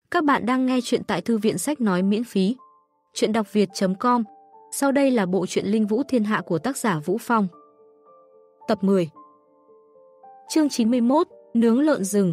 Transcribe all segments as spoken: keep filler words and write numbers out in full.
Các bạn đang nghe chuyện tại Thư viện Sách Nói miễn phí. Chuyện đọc việt chấm com. Sau đây là bộ truyện Linh Vũ Thiên Hạ của tác giả Vũ Phong. Tập mười. Chương chín mươi mốt. Nướng lợn rừng.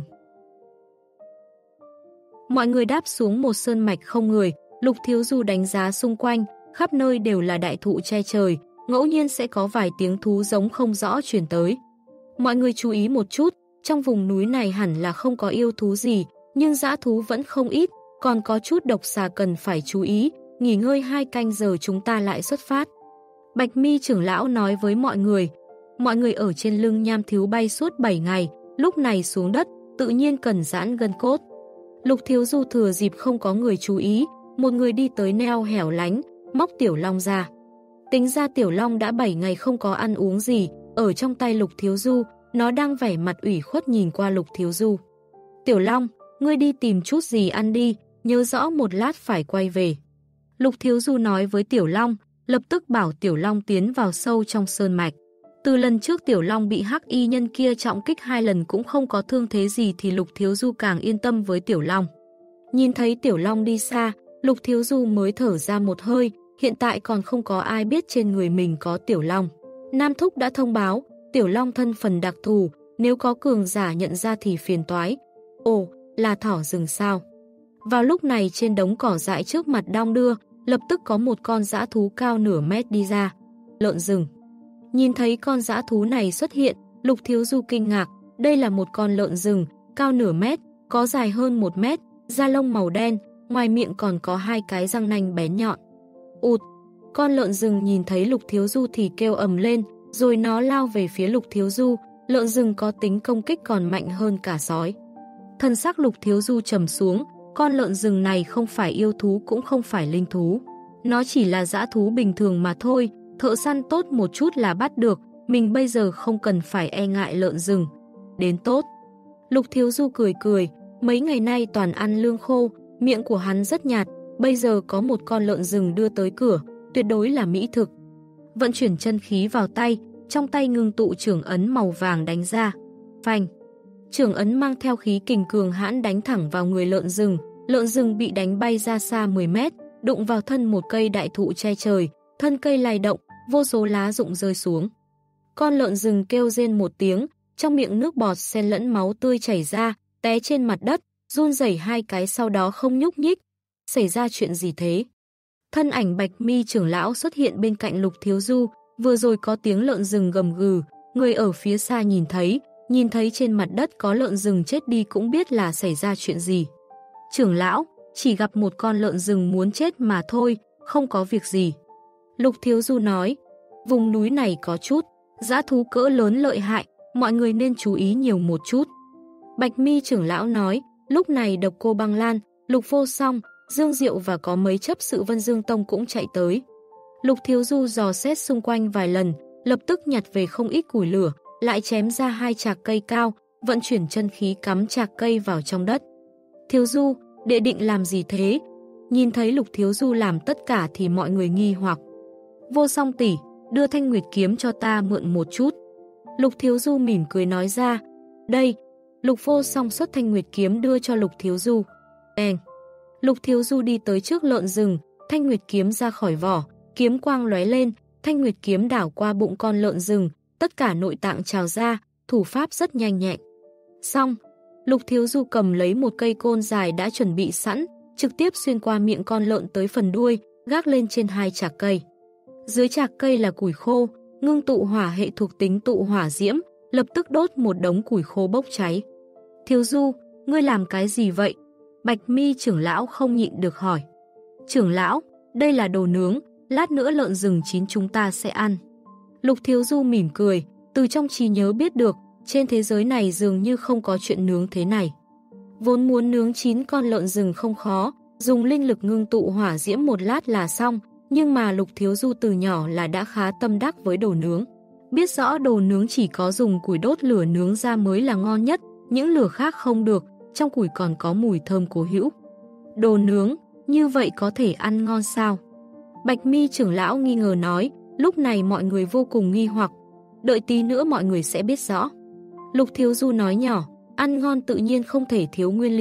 Mọi người đáp xuống một sơn mạch không người. Lục Thiếu Du đánh giá xung quanh, khắp nơi đều là đại thụ che trời, ngẫu nhiên sẽ có vài tiếng thú giống không rõ truyền tới. Mọi người chú ý một chút, trong vùng núi này hẳn là không có yêu thú gì, nhưng dã thú vẫn không ít, còn có chút độc xà cần phải chú ý, nghỉ ngơi hai canh giờ chúng ta lại xuất phát. Bạch Mi trưởng lão nói với mọi người, mọi người ở trên lưng nham thiếu bay suốt bảy ngày, lúc này xuống đất, tự nhiên cần giãn gân cốt. Lục Thiếu Du thừa dịp không có người chú ý, một người đi tới neo hẻo lánh, móc Tiểu Long ra. Tính ra Tiểu Long đã bảy ngày không có ăn uống gì, ở trong tay Lục Thiếu Du, nó đang vẻ mặt ủy khuất nhìn qua Lục Thiếu Du. Tiểu Long, ngươi đi tìm chút gì ăn đi, nhớ rõ một lát phải quay về. Lục Thiếu Du nói với Tiểu Long, lập tức bảo Tiểu Long tiến vào sâu trong sơn mạch. Từ lần trước Tiểu Long bị hắc y nhân kia trọng kích hai lần cũng không có thương thế gì thì Lục Thiếu Du càng yên tâm với Tiểu Long. Nhìn thấy Tiểu Long đi xa, Lục Thiếu Du mới thở ra một hơi, hiện tại còn không có ai biết trên người mình có Tiểu Long. Nam Thúc đã thông báo, Tiểu Long thân phần đặc thù, nếu có cường giả nhận ra thì phiền toái. Ồ, là thỏ rừng sao? Vào lúc này trên đống cỏ dại trước mặt đong đưa, lập tức có một con dã thú cao nửa mét đi ra. Lợn rừng. Nhìn thấy con dã thú này xuất hiện, Lục Thiếu Du kinh ngạc, đây là một con lợn rừng, cao nửa mét, có dài hơn một mét, da lông màu đen, ngoài miệng còn có hai cái răng nanh bén nhọn. Ụt! Con lợn rừng nhìn thấy Lục Thiếu Du thì kêu ầm lên, rồi nó lao về phía Lục Thiếu Du, lợn rừng có tính công kích còn mạnh hơn cả sói. Thân xác Lục Thiếu Du trầm xuống, con lợn rừng này không phải yêu thú cũng không phải linh thú. Nó chỉ là dã thú bình thường mà thôi, thợ săn tốt một chút là bắt được, mình bây giờ không cần phải e ngại lợn rừng. Đến tốt. Lục Thiếu Du cười cười, mấy ngày nay toàn ăn lương khô, miệng của hắn rất nhạt, bây giờ có một con lợn rừng đưa tới cửa, tuyệt đối là mỹ thực. Vận chuyển chân khí vào tay, trong tay ngưng tụ trưởng ấn màu vàng đánh ra. Phanh! Trưởng ấn mang theo khí kình cường hãn đánh thẳng vào người lợn rừng, lợn rừng bị đánh bay ra xa mười mét, đụng vào thân một cây đại thụ che trời, thân cây lay động, vô số lá rụng rơi xuống. Con lợn rừng kêu rên một tiếng, trong miệng nước bọt xen lẫn máu tươi chảy ra, té trên mặt đất, run rẩy hai cái sau đó không nhúc nhích. Xảy ra chuyện gì thế? Thân ảnh Bạch Mi trưởng lão xuất hiện bên cạnh Lục Thiếu Du, vừa rồi có tiếng lợn rừng gầm gừ, người ở phía xa nhìn thấy, nhìn thấy trên mặt đất có lợn rừng chết đi cũng biết là xảy ra chuyện gì. Trưởng lão, chỉ gặp một con lợn rừng muốn chết mà thôi, không có việc gì. Lục Thiếu Du nói, vùng núi này có chút dã thú cỡ lớn lợi hại, mọi người nên chú ý nhiều một chút. Bạch Mi trưởng lão nói, lúc này Độc Cô Băng Lan, Lục Vô Song, Dương Diệu và có mấy chấp sự Vân Dương Tông cũng chạy tới. Lục Thiếu Du dò xét xung quanh vài lần, lập tức nhặt về không ít củi lửa, lại chém ra hai chạc cây cao, vận chuyển chân khí cắm chạc cây vào trong đất. Thiếu Du, đệ định làm gì thế? Nhìn thấy Lục Thiếu Du làm tất cả thì mọi người nghi hoặc. Vô Song tỷ, đưa Thanh Nguyệt kiếm cho ta mượn một chút. Lục Thiếu Du mỉm cười nói ra. Đây, Lục Vô Song xuất Thanh Nguyệt kiếm đưa cho Lục Thiếu Du. Bèng. Lục Thiếu Du đi tới trước lợn rừng, Thanh Nguyệt kiếm ra khỏi vỏ, kiếm quang lóe lên, Thanh Nguyệt kiếm đảo qua bụng con lợn rừng, tất cả nội tạng trào ra, thủ pháp rất nhanh nhẹn. Xong, Lục Thiếu Du cầm lấy một cây côn dài đã chuẩn bị sẵn, trực tiếp xuyên qua miệng con lợn tới phần đuôi, gác lên trên hai chạc cây. Dưới chạc cây là củi khô, ngưng tụ hỏa hệ thuộc tính tụ hỏa diễm, lập tức đốt một đống củi khô bốc cháy. Thiếu Du, ngươi làm cái gì vậy? Bạch Mi trưởng lão không nhịn được hỏi. Trưởng lão, đây là đồ nướng, lát nữa lợn rừng chín chúng ta sẽ ăn. Lục Thiếu Du mỉm cười, từ trong trí nhớ biết được, trên thế giới này dường như không có chuyện nướng thế này. Vốn muốn nướng chín con lợn rừng không khó, dùng linh lực ngưng tụ hỏa diễm một lát là xong, nhưng mà Lục Thiếu Du từ nhỏ là đã khá tâm đắc với đồ nướng. Biết rõ đồ nướng chỉ có dùng củi đốt lửa nướng ra mới là ngon nhất, những lửa khác không được, trong củi còn có mùi thơm cố hữu. Đồ nướng, như vậy có thể ăn ngon sao? Bạch Mi trưởng lão nghi ngờ nói, lúc này mọi người vô cùng nghi hoặc, đợi tí nữa mọi người sẽ biết rõ. Lục Thiếu Du nói nhỏ, ăn ngon tự nhiên không thể thiếu nguyên liệu,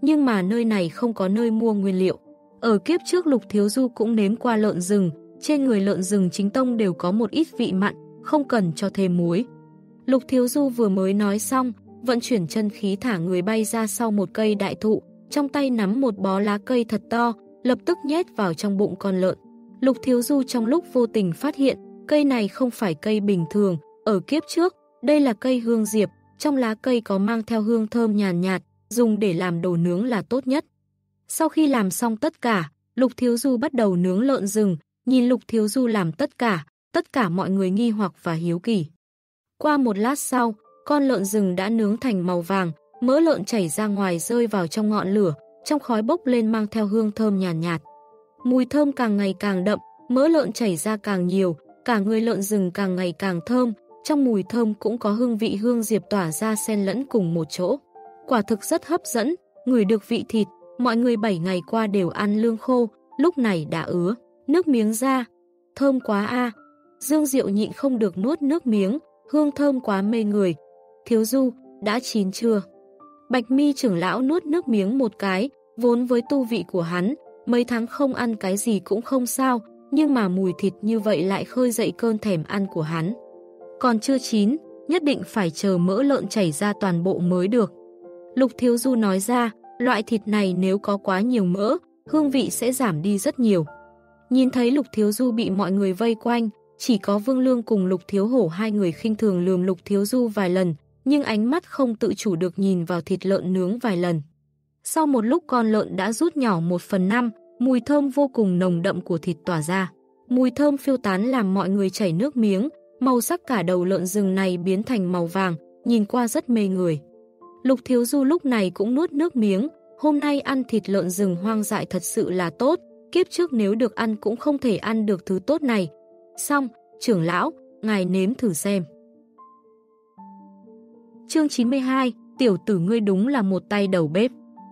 nhưng mà nơi này không có nơi mua nguyên liệu. Ở kiếp trước Lục Thiếu Du cũng nếm qua lợn rừng, trên người lợn rừng chính tông đều có một ít vị mặn, không cần cho thêm muối. Lục Thiếu Du vừa mới nói xong, vận chuyển chân khí thả người bay ra sau một cây đại thụ, trong tay nắm một bó lá cây thật to, lập tức nhét vào trong bụng con lợn. Lục Thiếu Du trong lúc vô tình phát hiện, cây này không phải cây bình thường, ở kiếp trước, đây là cây hương diệp, trong lá cây có mang theo hương thơm nhàn nhạt, nhạt, dùng để làm đồ nướng là tốt nhất. Sau khi làm xong tất cả, Lục Thiếu Du bắt đầu nướng lợn rừng, nhìn Lục Thiếu Du làm tất cả, tất cả mọi người nghi hoặc và hiếu kỳ. Qua một lát sau, con lợn rừng đã nướng thành màu vàng, mỡ lợn chảy ra ngoài rơi vào trong ngọn lửa, trong khói bốc lên mang theo hương thơm nhàn nhạt, nhạt. Mùi thơm càng ngày càng đậm, mỡ lợn chảy ra càng nhiều, cả người lợn rừng càng ngày càng thơm, trong mùi thơm cũng có hương vị hương diệp tỏa ra xen lẫn cùng một chỗ. Quả thực rất hấp dẫn, ngửi được vị thịt, mọi người bảy ngày qua đều ăn lương khô, lúc này đã ứa nước miếng ra. Thơm quá a. Dương Diệu nhịn không được nuốt nước miếng, hương thơm quá mê người. Thiếu Du, đã chín chưa? Bạch Mi trưởng lão nuốt nước miếng một cái, vốn với tu vị của hắn, mấy tháng không ăn cái gì cũng không sao, nhưng mà mùi thịt như vậy lại khơi dậy cơn thèm ăn của hắn. Còn chưa chín, nhất định phải chờ mỡ lợn chảy ra toàn bộ mới được. Lục Thiếu Du nói ra, loại thịt này nếu có quá nhiều mỡ, hương vị sẽ giảm đi rất nhiều. Nhìn thấy Lục Thiếu Du bị mọi người vây quanh, chỉ có Vương Lương cùng Lục Thiếu Hổ hai người khinh thường lườm Lục Thiếu Du vài lần, nhưng ánh mắt không tự chủ được nhìn vào thịt lợn nướng vài lần. Sau một lúc con lợn đã rút nhỏ một phần năm, mùi thơm vô cùng nồng đậm của thịt tỏa ra. Mùi thơm phiêu tán làm mọi người chảy nước miếng, màu sắc cả đầu lợn rừng này biến thành màu vàng, nhìn qua rất mê người. Lục Thiếu Du lúc này cũng nuốt nước miếng, hôm nay ăn thịt lợn rừng hoang dại thật sự là tốt, kiếp trước nếu được ăn cũng không thể ăn được thứ tốt này. Xong, trưởng lão, ngài nếm thử xem. Chương chín mươi hai, tiểu tử ngươi đúng là một tay đầu bếp.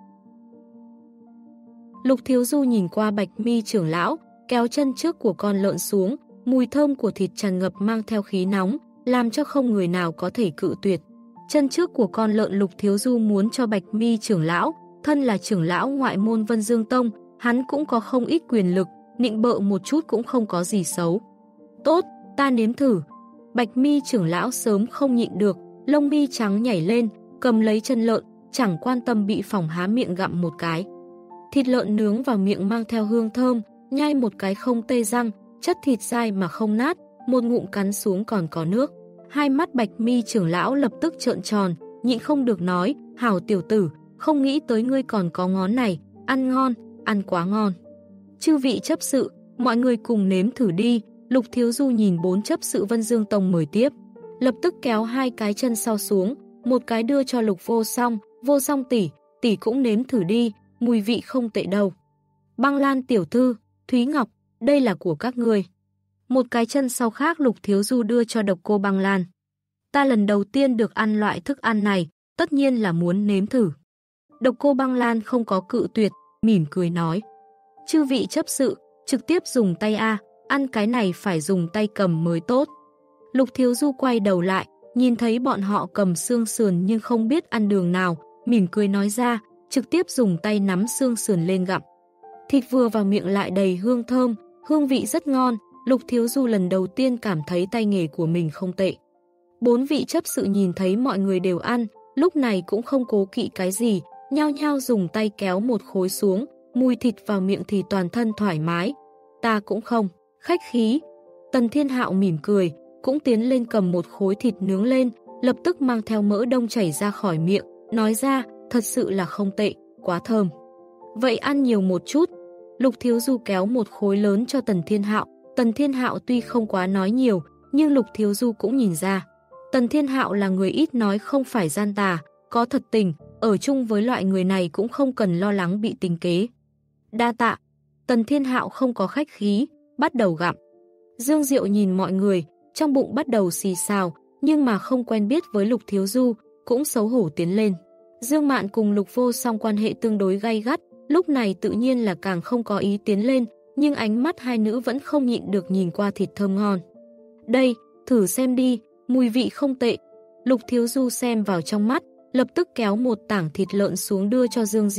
Lục Thiếu Du nhìn qua Bạch Mi trưởng lão, kéo chân trước của con lợn xuống, mùi thơm của thịt tràn ngập mang theo khí nóng, làm cho không người nào có thể cự tuyệt. Chân trước của con lợn Lục Thiếu Du muốn cho Bạch Mi trưởng lão, thân là trưởng lão ngoại môn Vân Dương Tông, hắn cũng có không ít quyền lực, nịnh bợ một chút cũng không có gì xấu. Tốt, ta nếm thử. Bạch Mi trưởng lão sớm không nhịn được, lông mi trắng nhảy lên, cầm lấy chân lợn, chẳng quan tâm bị phỏng há miệng gặm một cái. Thịt lợn nướng vào miệng mang theo hương thơm, nhai một cái không tê răng, chất thịt dai mà không nát, một ngụm cắn xuống còn có nước. Hai mắt Bạch Mi trưởng lão lập tức trợn tròn, nhịn không được nói, hảo tiểu tử, không nghĩ tới ngươi còn có ngón này, ăn ngon, ăn quá ngon. Chư vị chấp sự, mọi người cùng nếm thử đi. Lục Thiếu Du nhìn bốn chấp sự Vân Dương Tông mời tiếp, lập tức kéo hai cái chân sau xuống, một cái đưa cho Lục Vô Song, Vô Song tỷ, tỷ cũng nếm thử đi, mùi vị không tệ đâu. Băng Lan tiểu thư, Thúy Ngọc, đây là của các ngươi. Một cái chân sau khác Lục Thiếu Du đưa cho Độc Cô Băng Lan. Ta lần đầu tiên được ăn loại thức ăn này, tất nhiên là muốn nếm thử. Độc Cô Băng Lan không có cự tuyệt, mỉm cười nói. Chư vị chấp sự, trực tiếp dùng tay a, ăn cái này phải dùng tay cầm mới tốt. Lục Thiếu Du quay đầu lại, nhìn thấy bọn họ cầm xương sườn nhưng không biết ăn đường nào, mỉm cười nói ra, trực tiếp dùng tay nắm xương sườn lên gặm. Thịt vừa vào miệng lại đầy hương thơm, hương vị rất ngon, Lục Thiếu Du lần đầu tiên cảm thấy tay nghề của mình không tệ. Bốn vị chấp sự nhìn thấy mọi người đều ăn, lúc này cũng không cố kỵ cái gì, nhao nhao dùng tay kéo một khối xuống, mùi thịt vào miệng thì toàn thân thoải mái. Ta cũng không, khách khí. Tần Thiên Hạo mỉm cười, cũng tiến lên cầm một khối thịt nướng lên, lập tức mang theo mỡ đông chảy ra khỏi miệng, nói ra, thật sự là không tệ, quá thơm. Vậy ăn nhiều một chút. Lục Thiếu Du kéo một khối lớn cho Tần Thiên Hạo. Tần Thiên Hạo tuy không quá nói nhiều, nhưng Lục Thiếu Du cũng nhìn ra. Tần Thiên Hạo là người ít nói không phải gian tà, có thật tình, ở chung với loại người này cũng không cần lo lắng bị tính kế. Đa tạ. Tần Thiên Hạo không có khách khí, bắt đầu gặm. Dương Diệu nhìn mọi người, trong bụng bắt đầu xì xào, nhưng mà không quen biết với Lục Thiếu Du, cũng xấu hổ tiến lên. Dương Mạn cùng Lục Vô Song quan hệ tương đối gay gắt, lúc này tự nhiên là càng không có ý tiến lên, nhưng ánh mắt hai nữ vẫn không nhịn được nhìn qua thịt thơm ngon. Đây, thử xem đi, mùi vị không tệ. Lục Thiếu Du xem vào trong mắt, lập tức kéo một tảng thịt lợn xuống đưa cho Dương Diệu,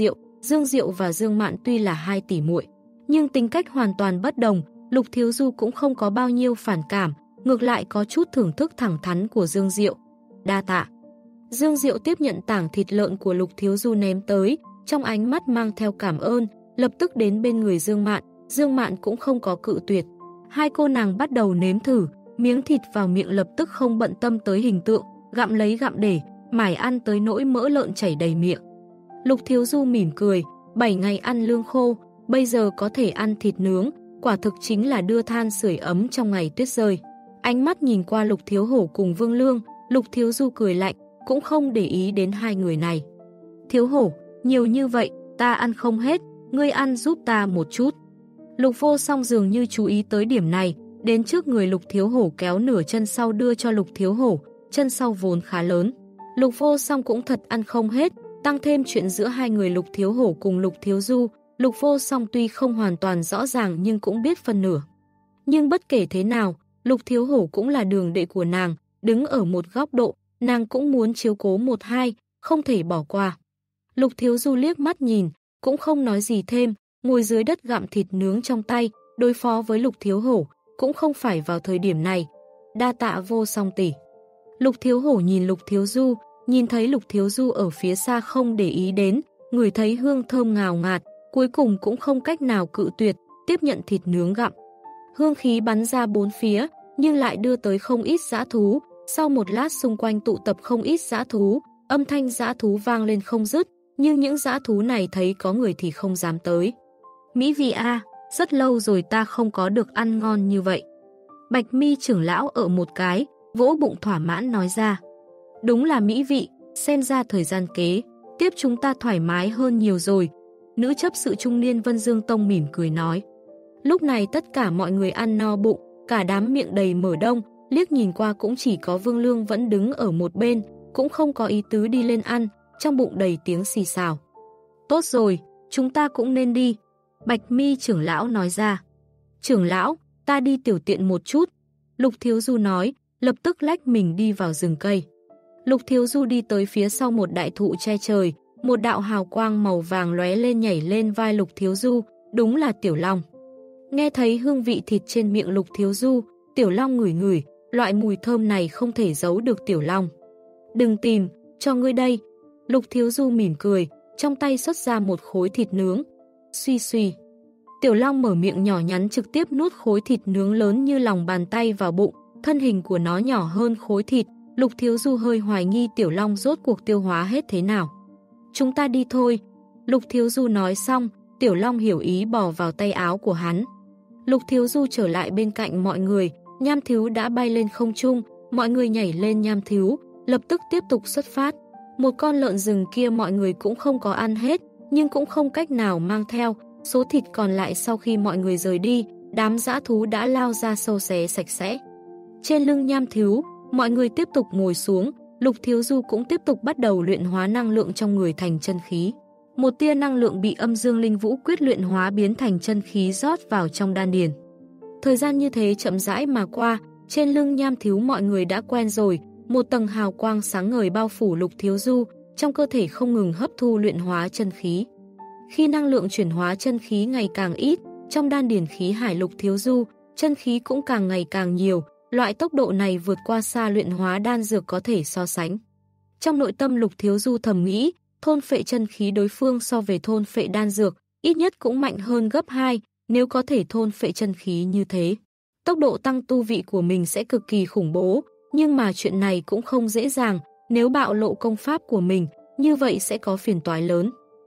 Dương Diệu và Dương Mạn tuy là hai tỷ muội, nhưng tính cách hoàn toàn bất đồng, Lục Thiếu Du cũng không có bao nhiêu phản cảm, ngược lại có chút thưởng thức thẳng thắn của Dương Diệu. Đa tạ. Dương Diệu tiếp nhận tảng thịt lợn của Lục Thiếu Du ném tới, trong ánh mắt mang theo cảm ơn, lập tức đến bên người Dương Mạn, Dương Mạn cũng không có cự tuyệt. Hai cô nàng bắt đầu nếm thử, miếng thịt vào miệng lập tức không bận tâm tới hình tượng, gặm lấy gặm để, mải ăn tới nỗi mỡ lợn chảy đầy miệng. Lục Thiếu Du mỉm cười, bảy ngày ăn lương khô, bây giờ có thể ăn thịt nướng, quả thực chính là đưa than sưởi ấm trong ngày tuyết rơi. Ánh mắt nhìn qua Lục Thiếu Hổ cùng Vương Lương, Lục Thiếu Du cười lạnh, cũng không để ý đến hai người này. Thiếu Hổ, nhiều như vậy, ta ăn không hết, ngươi ăn giúp ta một chút. Lục Vô Song dường như chú ý tới điểm này, đến trước người Lục Thiếu Hổ kéo nửa chân sau đưa cho Lục Thiếu Hổ, chân sau vốn khá lớn. Lục Vô Song cũng thật ăn không hết, tăng thêm chuyện giữa hai người Lục Thiếu Hổ cùng Lục Thiếu Du, Lục Vô Song tuy không hoàn toàn rõ ràng nhưng cũng biết phân nửa. Nhưng bất kể thế nào, Lục Thiếu Hổ cũng là đường đệ của nàng, đứng ở một góc độ, nàng cũng muốn chiếu cố một hai, không thể bỏ qua. Lục Thiếu Du liếc mắt nhìn, cũng không nói gì thêm, ngồi dưới đất gặm thịt nướng trong tay, đối phó với Lục Thiếu Hổ, cũng không phải vào thời điểm này. Đa tạ Vô Song tỷ. Lục Thiếu Hổ nhìn Lục Thiếu Du, nhìn thấy Lục Thiếu Du ở phía xa không để ý đến, ngửi thấy hương thơm ngào ngạt, cuối cùng cũng không cách nào cự tuyệt, tiếp nhận thịt nướng gặm. Hương khí bắn ra bốn phía, nhưng lại đưa tới không ít dã thú, sau một lát xung quanh tụ tập không ít dã thú, âm thanh dã thú vang lên không dứt, nhưng những dã thú này thấy có người thì không dám tới. Mỹ vị a, rất lâu rồi ta không có được ăn ngon như vậy. Bạch Mi trưởng lão ở một cái, vỗ bụng thỏa mãn nói ra. Đúng là mỹ vị, xem ra thời gian kế, tiếp chúng ta thoải mái hơn nhiều rồi. Nữ chấp sự trung niên Vân Dương Tông mỉm cười nói. Lúc này tất cả mọi người ăn no bụng, cả đám miệng đầy mở đông, liếc nhìn qua cũng chỉ có Vương Lương vẫn đứng ở một bên, cũng không có ý tứ đi lên ăn, trong bụng đầy tiếng xì xào. Tốt rồi, chúng ta cũng nên đi. Bạch Mi trưởng lão nói ra. Trưởng lão, ta đi tiểu tiện một chút. Lục Thiếu Du nói, lập tức lách mình đi vào rừng cây. Lục Thiếu Du đi tới phía sau một đại thụ che trời, một đạo hào quang màu vàng lóe lên nhảy lên vai Lục Thiếu Du, đúng là Tiểu Long. Nghe thấy hương vị thịt trên miệng Lục Thiếu Du, Tiểu Long ngửi ngửi, loại mùi thơm này không thể giấu được Tiểu Long. Đừng tìm, cho ngươi đây. Lục Thiếu Du mỉm cười, trong tay xuất ra một khối thịt nướng. Suy suy. Tiểu Long mở miệng nhỏ nhắn trực tiếp nuốt khối thịt nướng lớn như lòng bàn tay vào bụng, thân hình của nó nhỏ hơn khối thịt. Lục Thiếu Du hơi hoài nghi Tiểu Long rốt cuộc tiêu hóa hết thế nào. Chúng ta đi thôi. Lục Thiếu Du nói xong, Tiểu Long hiểu ý bò vào tay áo của hắn. Lục Thiếu Du trở lại bên cạnh mọi người, nham thứu đã bay lên không trung, mọi người nhảy lên nham thứu, lập tức tiếp tục xuất phát. Một con lợn rừng kia mọi người cũng không có ăn hết, nhưng cũng không cách nào mang theo, số thịt còn lại sau khi mọi người rời đi, đám dã thú đã lao ra sâu xé sạch sẽ. Trên lưng nham thứu, mọi người tiếp tục ngồi xuống, Lục Thiếu Du cũng tiếp tục bắt đầu luyện hóa năng lượng trong người thành chân khí. Một tia năng lượng bị âm dương linh vũ quyết luyện hóa biến thành chân khí rót vào trong đan điền. Thời gian như thế chậm rãi mà qua, trên lưng nham thứu mọi người đã quen rồi, một tầng hào quang sáng ngời bao phủ Lục Thiếu Du, trong cơ thể không ngừng hấp thu luyện hóa chân khí. Khi năng lượng chuyển hóa chân khí ngày càng ít, trong đan điền khí hải Lục Thiếu Du, chân khí cũng càng ngày càng nhiều, loại tốc độ này vượt qua xa luyện hóa đan dược có thể so sánh. Trong nội tâm Lục Thiếu Du thầm nghĩ, thôn phệ chân khí đối phương so về thôn phệ đan dược, ít nhất cũng mạnh hơn gấp hai, nếu có thể thôn phệ chân khí như thế. Tốc độ tăng tu vị của mình sẽ cực kỳ khủng bố, nhưng mà chuyện này cũng không dễ dàng, nếu bạo lộ công pháp của mình, như vậy sẽ có phiền toái lớn.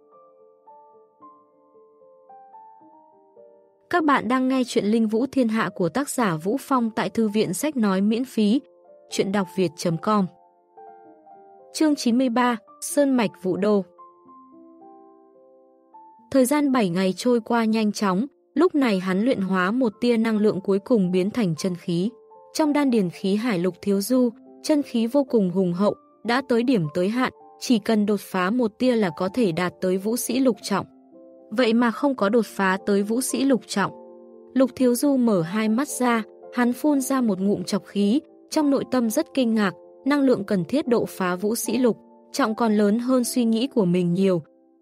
Các bạn đang nghe chuyện Linh Vũ Thiên Hạ của tác giả Vũ Phong tại thư viện sách nói miễn phí, chuyện đọc việt chấm com. Chương chín mươi ba, Sơn Mạch Vũ Đô. Thời gian bảy ngày trôi qua nhanh chóng, lúc này hắn luyện hóa một tia năng lượng cuối cùng biến thành chân khí. Trong đan điền khí hải Lục Thiếu Du, chân khí vô cùng hùng hậu, đã tới điểm tới hạn, chỉ cần đột phá một tia là có thể đạt tới vũ sĩ lục trọng. Vậy mà không có đột phá tới vũ sĩ lục trọng. Lục Thiếu Du mở hai mắt ra, hắn phun ra một ngụm chọc khí, trong nội tâm rất kinh ngạc, năng lượng cần thiết độ phá vũ sĩ lục trọng còn lớn hơn suy nghĩ của mình nhiều.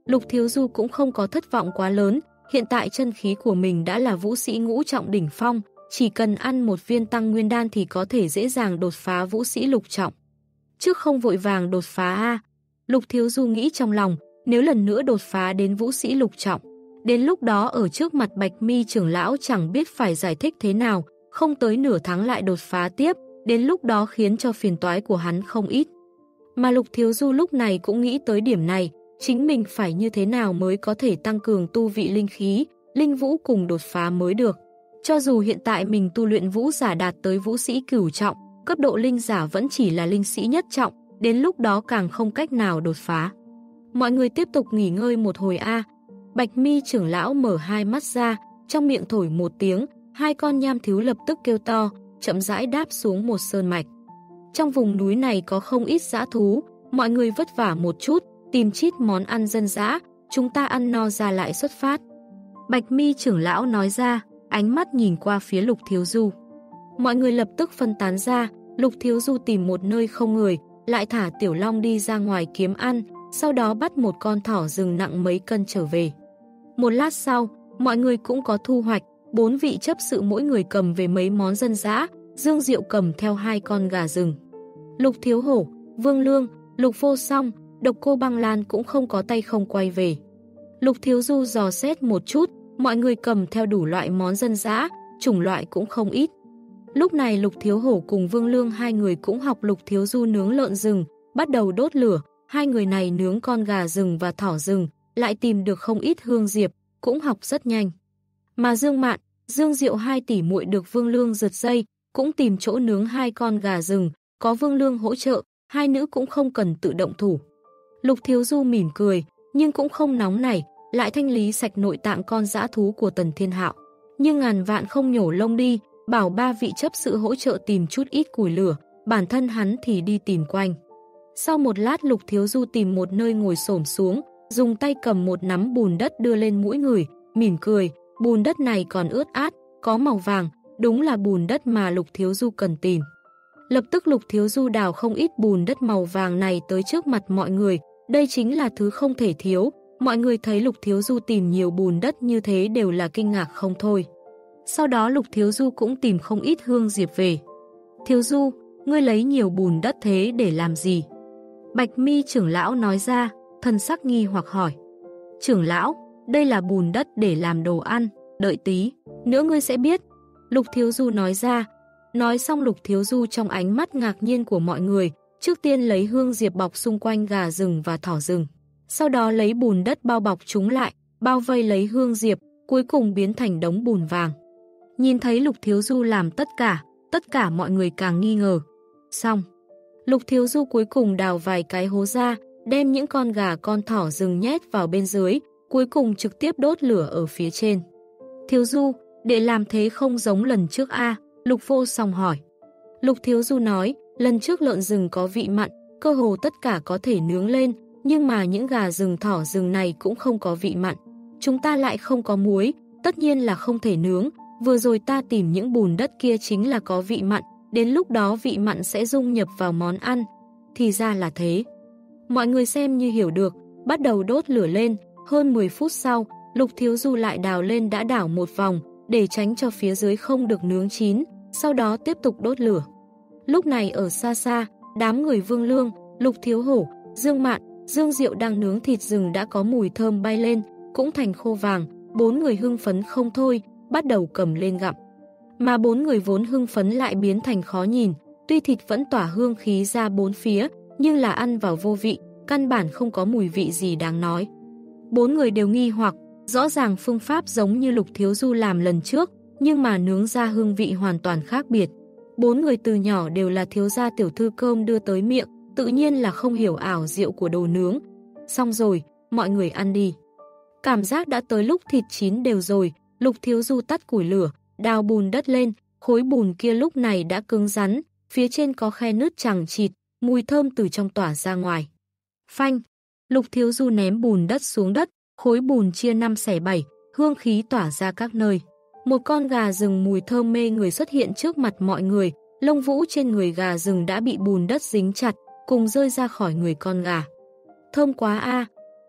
Lục Thiếu Du cũng không có thất vọng quá lớn, hiện tại chân khí của mình đã là vũ sĩ ngũ trọng đỉnh phong, chỉ cần ăn một viên tăng nguyên đan thì có thể dễ dàng đột phá vũ sĩ lục trọng. Trước không vội vàng đột phá a, Lục Thiếu Du nghĩ trong lòng, nếu lần nữa đột phá đến vũ sĩ lục trọng, đến lúc đó ở trước mặt Bạch Mi trưởng lão chẳng biết phải giải thích thế nào, không tới nửa tháng lại đột phá tiếp, đến lúc đó khiến cho phiền toái của hắn không ít. Mà Lục Thiếu Du lúc này cũng nghĩ tới điểm này, chính mình phải như thế nào mới có thể tăng cường tu vị linh khí, linh vũ cùng đột phá mới được. Cho dù hiện tại mình tu luyện vũ giả đạt tới vũ sĩ cửu trọng, cấp độ linh giả vẫn chỉ là linh sĩ nhất trọng, đến lúc đó càng không cách nào đột phá. Mọi người tiếp tục nghỉ ngơi một hồi a. Bạch Mi trưởng lão mở hai mắt ra, trong miệng thổi một tiếng, hai con nham thú lập tức kêu to, chậm rãi đáp xuống một sơn mạch. Trong vùng núi này có không ít dã thú, mọi người vất vả một chút, tìm chít món ăn dân dã, chúng ta ăn no ra lại xuất phát. Bạch Mi trưởng lão nói ra, ánh mắt nhìn qua phía Lục Thiếu Du. Mọi người lập tức phân tán ra, Lục Thiếu Du tìm một nơi không người, lại thả Tiểu Long đi ra ngoài kiếm ăn, sau đó bắt một con thỏ rừng nặng mấy cân trở về. Một lát sau, mọi người cũng có thu hoạch, bốn vị chấp sự mỗi người cầm về mấy món dân dã, Dương Diệu cầm theo hai con gà rừng. Lục Thiếu Hổ, Vương Lương, Lục Vô Song, Độc Cô Băng Lan cũng không có tay không quay về. Lục Thiếu Du dò xét một chút, mọi người cầm theo đủ loại món dân dã, chủng loại cũng không ít. Lúc này Lục Thiếu Hổ cùng Vương Lương hai người cũng học Lục Thiếu Du nướng lợn rừng, bắt đầu đốt lửa, hai người này nướng con gà rừng và thỏ rừng, lại tìm được không ít hương diệp, cũng học rất nhanh. Mà Dương Mạn, Dương Diệu hai tỷ muội được Vương Lương giật dây, cũng tìm chỗ nướng hai con gà rừng, có Vương Lương hỗ trợ, hai nữ cũng không cần tự động thủ. Lục Thiếu Du mỉm cười, nhưng cũng không nóng nảy, lại thanh lý sạch nội tạng con dã thú của Tần Thiên Hạo. Nhưng ngàn vạn không nhổ lông đi, bảo ba vị chấp sự hỗ trợ tìm chút ít củi lửa, bản thân hắn thì đi tìm quanh. Sau một lát Lục Thiếu Du tìm một nơi ngồi xổm xuống, dùng tay cầm một nắm bùn đất đưa lên mũi người, mỉm cười, bùn đất này còn ướt át, có màu vàng, đúng là bùn đất mà Lục Thiếu Du cần tìm. Lập tức Lục Thiếu Du đào không ít bùn đất màu vàng này tới trước mặt mọi người, đây chính là thứ không thể thiếu, mọi người thấy Lục Thiếu Du tìm nhiều bùn đất như thế đều là kinh ngạc không thôi. Sau đó Lục Thiếu Du cũng tìm không ít hương diệp về. Thiếu Du, ngươi lấy nhiều bùn đất thế để làm gì? Bạch Mi trưởng lão nói ra, thần sắc nghi hoặc hỏi. Trưởng lão, đây là bùn đất để làm đồ ăn, đợi tí, nữa ngươi sẽ biết. Lục Thiếu Du nói ra. Nói xong Lục Thiếu Du trong ánh mắt ngạc nhiên của mọi người, trước tiên lấy hương diệp bọc xung quanh gà rừng và thỏ rừng. Sau đó lấy bùn đất bao bọc chúng lại, bao vây lấy hương diệp, cuối cùng biến thành đống bùn vàng. Nhìn thấy Lục Thiếu Du làm tất cả, tất cả mọi người càng nghi ngờ. Xong, Lục Thiếu Du cuối cùng đào vài cái hố ra, đem những con gà con thỏ rừng nhét vào bên dưới, cuối cùng trực tiếp đốt lửa ở phía trên. Thiếu Du, để làm thế không giống lần trước a? Lục Vô Song hỏi. Lục Thiếu Du nói, lần trước lợn rừng có vị mặn, cơ hồ tất cả có thể nướng lên, nhưng mà những gà rừng thỏ rừng này cũng không có vị mặn. Chúng ta lại không có muối, tất nhiên là không thể nướng, vừa rồi ta tìm những bùn đất kia chính là có vị mặn, đến lúc đó vị mặn sẽ dung nhập vào món ăn. Thì ra là thế. Mọi người xem như hiểu được, bắt đầu đốt lửa lên, hơn mười phút sau, Lục Thiếu Du lại đào lên đã đảo một vòng, để tránh cho phía dưới không được nướng chín, sau đó tiếp tục đốt lửa. Lúc này ở xa xa, đám người Vương Lương, Lục Thiếu Hổ, Dương Mạn, Dương Diệu đang nướng thịt rừng đã có mùi thơm bay lên, cũng thành khô vàng, bốn người hưng phấn không thôi, bắt đầu cầm lên gặm. Mà bốn người vốn hưng phấn lại biến thành khó nhìn, tuy thịt vẫn tỏa hương khí ra bốn phía, nhưng là ăn vào vô vị, căn bản không có mùi vị gì đáng nói. Bốn người đều nghi hoặc, rõ ràng phương pháp giống như Lục Thiếu Du làm lần trước, nhưng mà nướng ra hương vị hoàn toàn khác biệt. Bốn người từ nhỏ đều là thiếu gia tiểu thư cơm đưa tới miệng, tự nhiên là không hiểu ảo diệu của đồ nướng. Xong rồi, mọi người ăn đi. Cảm giác đã tới lúc thịt chín đều rồi, Lục Thiếu Du tắt củi lửa, đào bùn đất lên, khối bùn kia lúc này đã cứng rắn, phía trên có khe nứt chằng chịt, mùi thơm từ trong tỏa ra ngoài. Phanh, Lục Thiếu Du ném bùn đất xuống đất, khối bùn chia năm xẻ bảy, hương khí tỏa ra các nơi. Một con gà rừng mùi thơm mê người xuất hiện trước mặt mọi người, lông vũ trên người gà rừng đã bị bùn đất dính chặt, cùng rơi ra khỏi người con gà. Thơm quá a!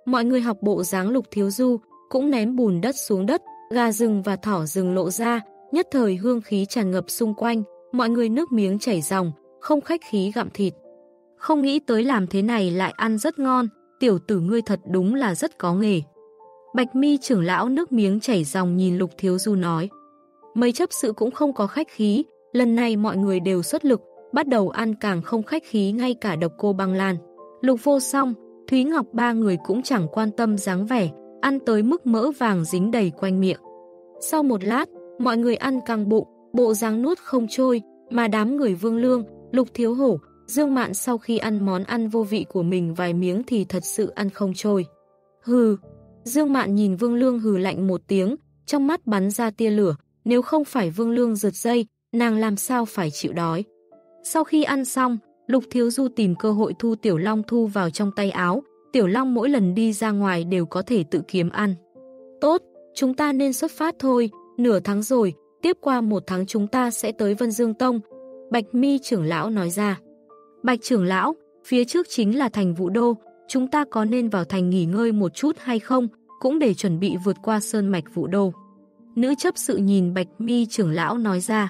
Mọi người học bộ dáng Lục Thiếu Du, cũng ném bùn đất xuống đất, gà rừng và thỏ rừng lộ ra, nhất thời hương khí tràn ngập xung quanh, mọi người nước miếng chảy ròng, không khách khí gặm thịt. Không nghĩ tới làm thế này lại ăn rất ngon, tiểu tử ngươi thật đúng là rất có nghề. Bạch Mi trưởng lão nước miếng chảy ròng nhìn Lục Thiếu Du nói. Mấy chấp sự cũng không có khách khí, lần này mọi người đều xuất lực, bắt đầu ăn càng không khách khí, ngay cả Độc Cô Băng Lan, Lục Vô Song, Thúy Ngọc ba người cũng chẳng quan tâm dáng vẻ, ăn tới mức mỡ vàng dính đầy quanh miệng. Sau một lát, mọi người ăn căng bụng, bộ dáng nuốt không trôi, mà đám người Vương Lương, Lục Thiếu Hổ, Dương Mạn sau khi ăn món ăn vô vị của mình vài miếng thì thật sự ăn không trôi. Hừ, Dương Mạn nhìn Vương Lương hừ lạnh một tiếng, trong mắt bắn ra tia lửa, nếu không phải Vương Lương giật dây, nàng làm sao phải chịu đói. Sau khi ăn xong, Lục Thiếu Du tìm cơ hội thu Tiểu Long thu vào trong tay áo, Tiểu Long mỗi lần đi ra ngoài đều có thể tự kiếm ăn. Tốt, chúng ta nên xuất phát thôi, nửa tháng rồi, tiếp qua một tháng chúng ta sẽ tới Vân Dương Tông, Bạch Mi trưởng lão nói ra. Bạch trưởng lão, phía trước chính là thành Vũ Đô, chúng ta có nên vào thành nghỉ ngơi một chút hay không, cũng để chuẩn bị vượt qua sơn mạch Vũ Đô. Nữ chấp sự nhìn Bạch Mi trưởng lão nói ra.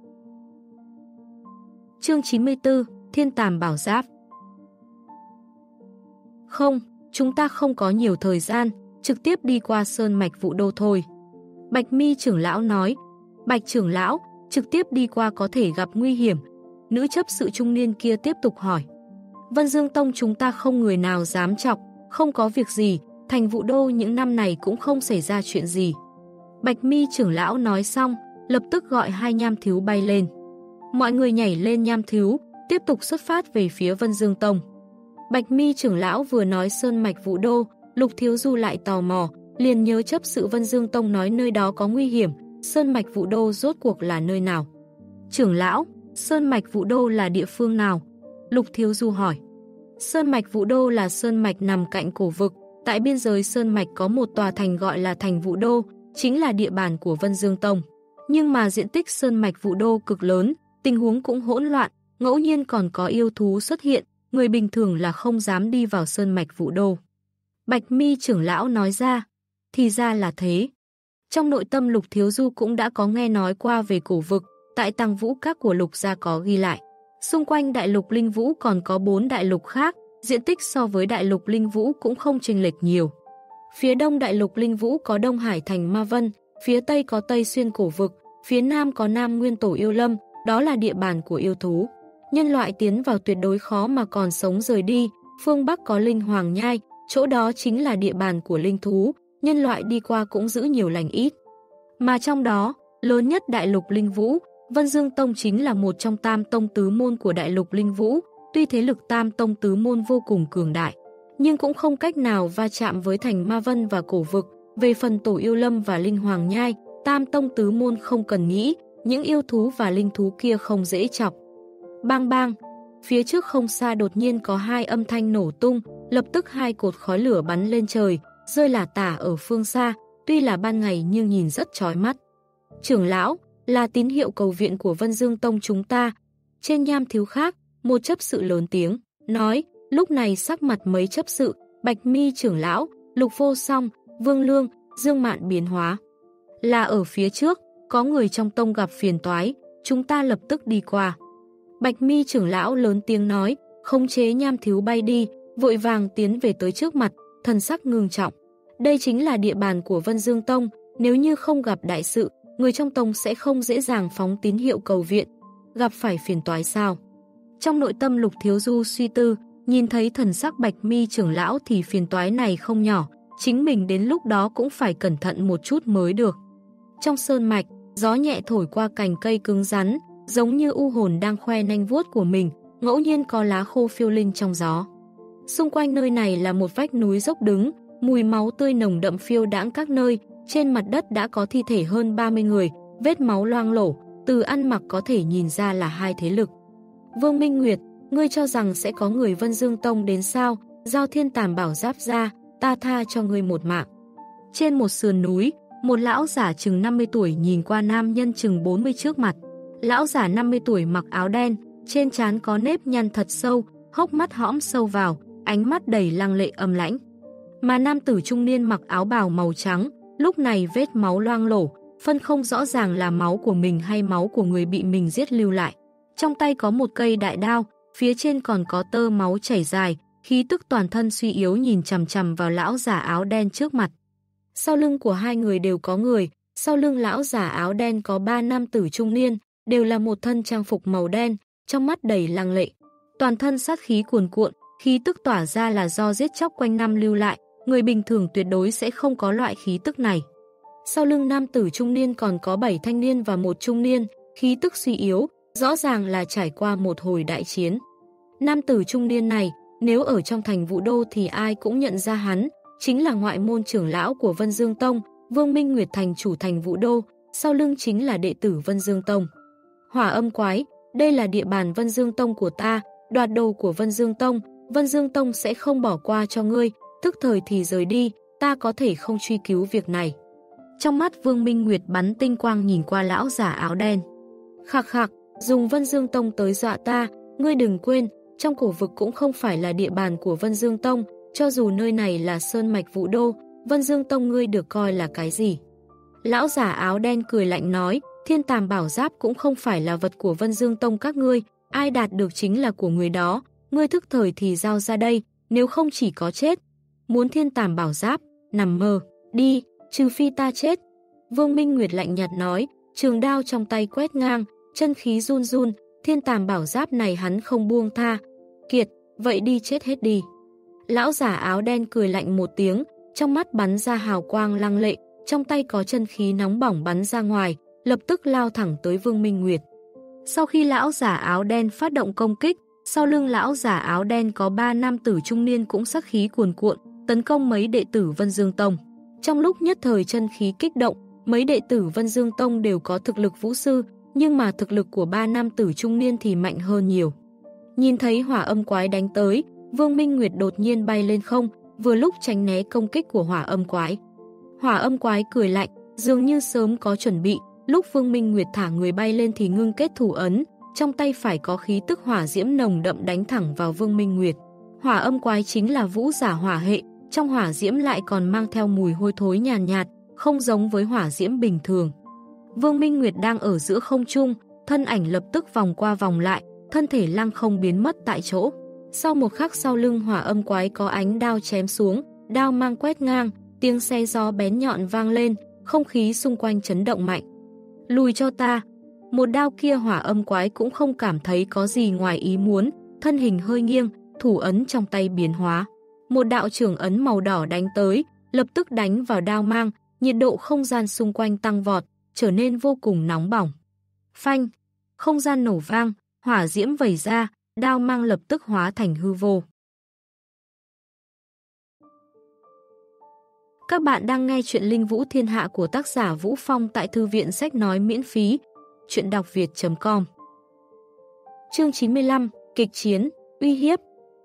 Chương chín mươi tư, Thiên Tàm Bảo Giáp. Không, chúng ta không có nhiều thời gian, trực tiếp đi qua sơn mạch Vũ Đô thôi. Bạch Mi trưởng lão nói. Bạch trưởng lão, trực tiếp đi qua có thể gặp nguy hiểm. Nữ chấp sự trung niên kia tiếp tục hỏi. Vân Dương Tông chúng ta không người nào dám chọc, không có việc gì, thành Vũ Đô những năm này cũng không xảy ra chuyện gì. Bạch Mi trưởng lão nói xong, lập tức gọi hai nham thú bay lên. Mọi người nhảy lên nham thú, tiếp tục xuất phát về phía Vân Dương Tông. Bạch Mi trưởng lão vừa nói sơn mạch Vũ Đô, Lục Thiếu Du lại tò mò, liền nhớ chấp sự Vân Dương Tông nói nơi đó có nguy hiểm, sơn mạch Vũ Đô rốt cuộc là nơi nào? Trưởng lão, sơn mạch Vũ Đô là địa phương nào? Lục Thiếu Du hỏi. Sơn mạch Vũ Đô là sơn mạch nằm cạnh cổ vực, tại biên giới sơn mạch có một tòa thành gọi là thành Vũ Đô, chính là địa bàn của Vân Dương Tông. Nhưng mà diện tích sơn mạch Vũ Đô cực lớn, tình huống cũng hỗn loạn, ngẫu nhiên còn có yêu thú xuất hiện, người bình thường là không dám đi vào sơn mạch Vũ Đô. Bạch Mi trưởng lão nói ra, thì ra là thế. Trong nội tâm Lục Thiếu Du cũng đã có nghe nói qua về cổ vực, tại Tăng Vũ Các của Lục gia có ghi lại. Xung quanh đại lục Linh Vũ còn có bốn đại lục khác, diện tích so với đại lục Linh Vũ cũng không chênh lệch nhiều. Phía đông đại lục Linh Vũ có Đông Hải thành Ma Vân, phía tây có Tây Xuyên cổ vực, phía nam có Nam Nguyên Tổ Yêu Lâm, đó là địa bàn của yêu thú. Nhân loại tiến vào tuyệt đối khó mà còn sống rời đi, phương bắc có Linh Hoàng Nhai, chỗ đó chính là địa bàn của linh thú, nhân loại đi qua cũng giữ nhiều lành ít. Mà trong đó, lớn nhất đại lục Linh Vũ, Vân Dương Tông chính là một trong tam tông tứ môn của đại lục Linh Vũ, tuy thế lực tam tông tứ môn vô cùng cường đại, nhưng cũng không cách nào va chạm với thành Ma Vân và cổ vực. Về phần Tổ Yêu Lâm và Linh Hoàng Nhai, tam tông tứ môn không cần nghĩ, những yêu thú và linh thú kia không dễ chọc. Bang bang, phía trước không xa đột nhiên có hai âm thanh nổ tung, lập tức hai cột khói lửa bắn lên trời, rơi lả tả ở phương xa, tuy là ban ngày nhưng nhìn rất chói mắt. Trưởng lão, là tín hiệu cầu viện của Vân Dương Tông chúng ta. Trên nham thiếu khác, một chấp sự lớn tiếng, nói, lúc này sắc mặt mấy chấp sự, Bạch Mi trưởng lão, Lục Vô Song, Vương Lương, Dương Mạn biến hóa. Là ở phía trước, có người trong tông gặp phiền toái, chúng ta lập tức đi qua. Bạch Mi trưởng lão lớn tiếng nói, khống chế nham thiếu bay đi, vội vàng tiến về tới trước mặt, thần sắc ngưng trọng. Đây chính là địa bàn của Vân Dương Tông, nếu như không gặp đại sự, người trong tông sẽ không dễ dàng phóng tín hiệu cầu viện. Gặp phải phiền toái sao? Trong nội tâm Lục Thiếu Du suy tư, nhìn thấy thần sắc Bạch Mi trưởng lão thì phiền toái này không nhỏ, chính mình đến lúc đó cũng phải cẩn thận một chút mới được. Trong sơn mạch, gió nhẹ thổi qua cành cây cứng rắn, giống như u hồn đang khoe nanh vuốt của mình, ngẫu nhiên có lá khô phiêu linh trong gió. Xung quanh nơi này là một vách núi dốc đứng, mùi máu tươi nồng đậm phiêu đãng các nơi, trên mặt đất đã có thi thể hơn ba mươi người, vết máu loang lổ, từ ăn mặc có thể nhìn ra là hai thế lực. Vương Minh Nguyệt, ngươi cho rằng sẽ có người Vân Dương Tông đến sao? Giao Thiên Tàm Bảo Giáp ra, ta tha cho ngươi một mạng. Trên một sườn núi, một lão giả chừng năm mươi tuổi nhìn qua nam nhân chừng bốn mươi trước mặt. Lão giả năm mươi tuổi mặc áo đen, trên trán có nếp nhăn thật sâu, hốc mắt hõm sâu vào, ánh mắt đầy lăng lệ âm lãnh. Mà nam tử trung niên mặc áo bào màu trắng, lúc này vết máu loang lổ, phân không rõ ràng là máu của mình hay máu của người bị mình giết lưu lại. Trong tay có một cây đại đao, phía trên còn có tơ máu chảy dài, khí tức toàn thân suy yếu nhìn chằm chằm vào lão giả áo đen trước mặt. Sau lưng của hai người đều có người, sau lưng lão giả áo đen có ba nam tử trung niên, đều là một thân trang phục màu đen, trong mắt đầy lăng lệ. Toàn thân sát khí cuồn cuộn, khí tức tỏa ra là do giết chóc quanh năm lưu lại, người bình thường tuyệt đối sẽ không có loại khí tức này. Sau lưng nam tử trung niên còn có bảy thanh niên và một trung niên, khí tức suy yếu, rõ ràng là trải qua một hồi đại chiến. Nam tử trung niên này, nếu ở trong thành Vũ Đô thì ai cũng nhận ra hắn, chính là ngoại môn trưởng lão của Vân Dương Tông, Vương Minh Nguyệt thành chủ thành Vũ Đô, sau lưng chính là đệ tử Vân Dương Tông. Hỏa Âm Quái, đây là địa bàn Vân Dương Tông của ta, đoạt đồ của Vân Dương Tông, Vân Dương Tông sẽ không bỏ qua cho ngươi, tức thời thì rời đi, ta có thể không truy cứu việc này. Trong mắt Vương Minh Nguyệt bắn tinh quang nhìn qua lão giả áo đen. Khạc khạc, dùng Vân Dương Tông tới dọa ta, ngươi đừng quên, trong cổ vực cũng không phải là địa bàn của Vân Dương Tông, cho dù nơi này là Sơn Mạch Vũ Đô, Vân Dương Tông ngươi được coi là cái gì? Lão giả áo đen cười lạnh nói, Thiên Tàm Bảo Giáp cũng không phải là vật của Vân Dương Tông các ngươi, ai đạt được chính là của người đó, ngươi thức thời thì giao ra đây, nếu không chỉ có chết. Muốn Thiên Tàm Bảo Giáp, nằm mơ, đi, trừ phi ta chết. Vương Minh Nguyệt lạnh nhạt nói, trường đao trong tay quét ngang, chân khí run run, Thiên Tàm Bảo Giáp này hắn không buông tha. Kiệt, vậy đi chết hết đi. Lão giả áo đen cười lạnh một tiếng, trong mắt bắn ra hào quang lăng lệ, trong tay có chân khí nóng bỏng bắn ra ngoài, lập tức lao thẳng tới Vương Minh Nguyệt. Sau khi lão giả áo đen phát động công kích, sau lưng lão giả áo đen có ba nam tử trung niên cũng sát khí cuồn cuộn, tấn công mấy đệ tử Vân Dương Tông. Trong lúc nhất thời chân khí kích động, mấy đệ tử Vân Dương Tông đều có thực lực vũ sư, nhưng mà thực lực của ba nam tử trung niên thì mạnh hơn nhiều. Nhìn thấy Hỏa Âm Quái đánh tới, Vương Minh Nguyệt đột nhiên bay lên không, vừa lúc tránh né công kích của Hỏa Âm Quái. Hỏa Âm Quái cười lạnh, dường như sớm có chuẩn bị, lúc Vương Minh Nguyệt thả người bay lên thì ngưng kết thủ ấn, trong tay phải có khí tức hỏa diễm nồng đậm đánh thẳng vào Vương Minh Nguyệt. Hỏa Âm Quái chính là vũ giả hỏa hệ, trong hỏa diễm lại còn mang theo mùi hôi thối nhàn nhạt, nhạt, không giống với hỏa diễm bình thường. Vương Minh Nguyệt đang ở giữa không trung, thân ảnh lập tức vòng qua vòng lại, thân thể lăng không biến mất tại chỗ. Sau một khắc sau lưng Hỏa Âm Quái có ánh đao chém xuống, đao mang quét ngang, tiếng xe gió bén nhọn vang lên, không khí xung quanh chấn động mạnh. Lùi cho ta! Một đao kia Hỏa Âm Quái cũng không cảm thấy có gì ngoài ý muốn, thân hình hơi nghiêng, thủ ấn trong tay biến hóa. Một đạo trưởng ấn màu đỏ đánh tới, lập tức đánh vào đao mang, nhiệt độ không gian xung quanh tăng vọt, trở nên vô cùng nóng bỏng. Phanh! Không gian nổ vang, hỏa diễm vẩy ra, đao mang lập tức hóa thành hư vô. Các bạn đang nghe chuyện Linh Vũ Thiên Hạ của tác giả Vũ Phong tại Thư viện Sách Nói miễn phí. Chuyện đọc việt chấm com. Chương chín mươi lăm, Kịch chiến, uy hiếp.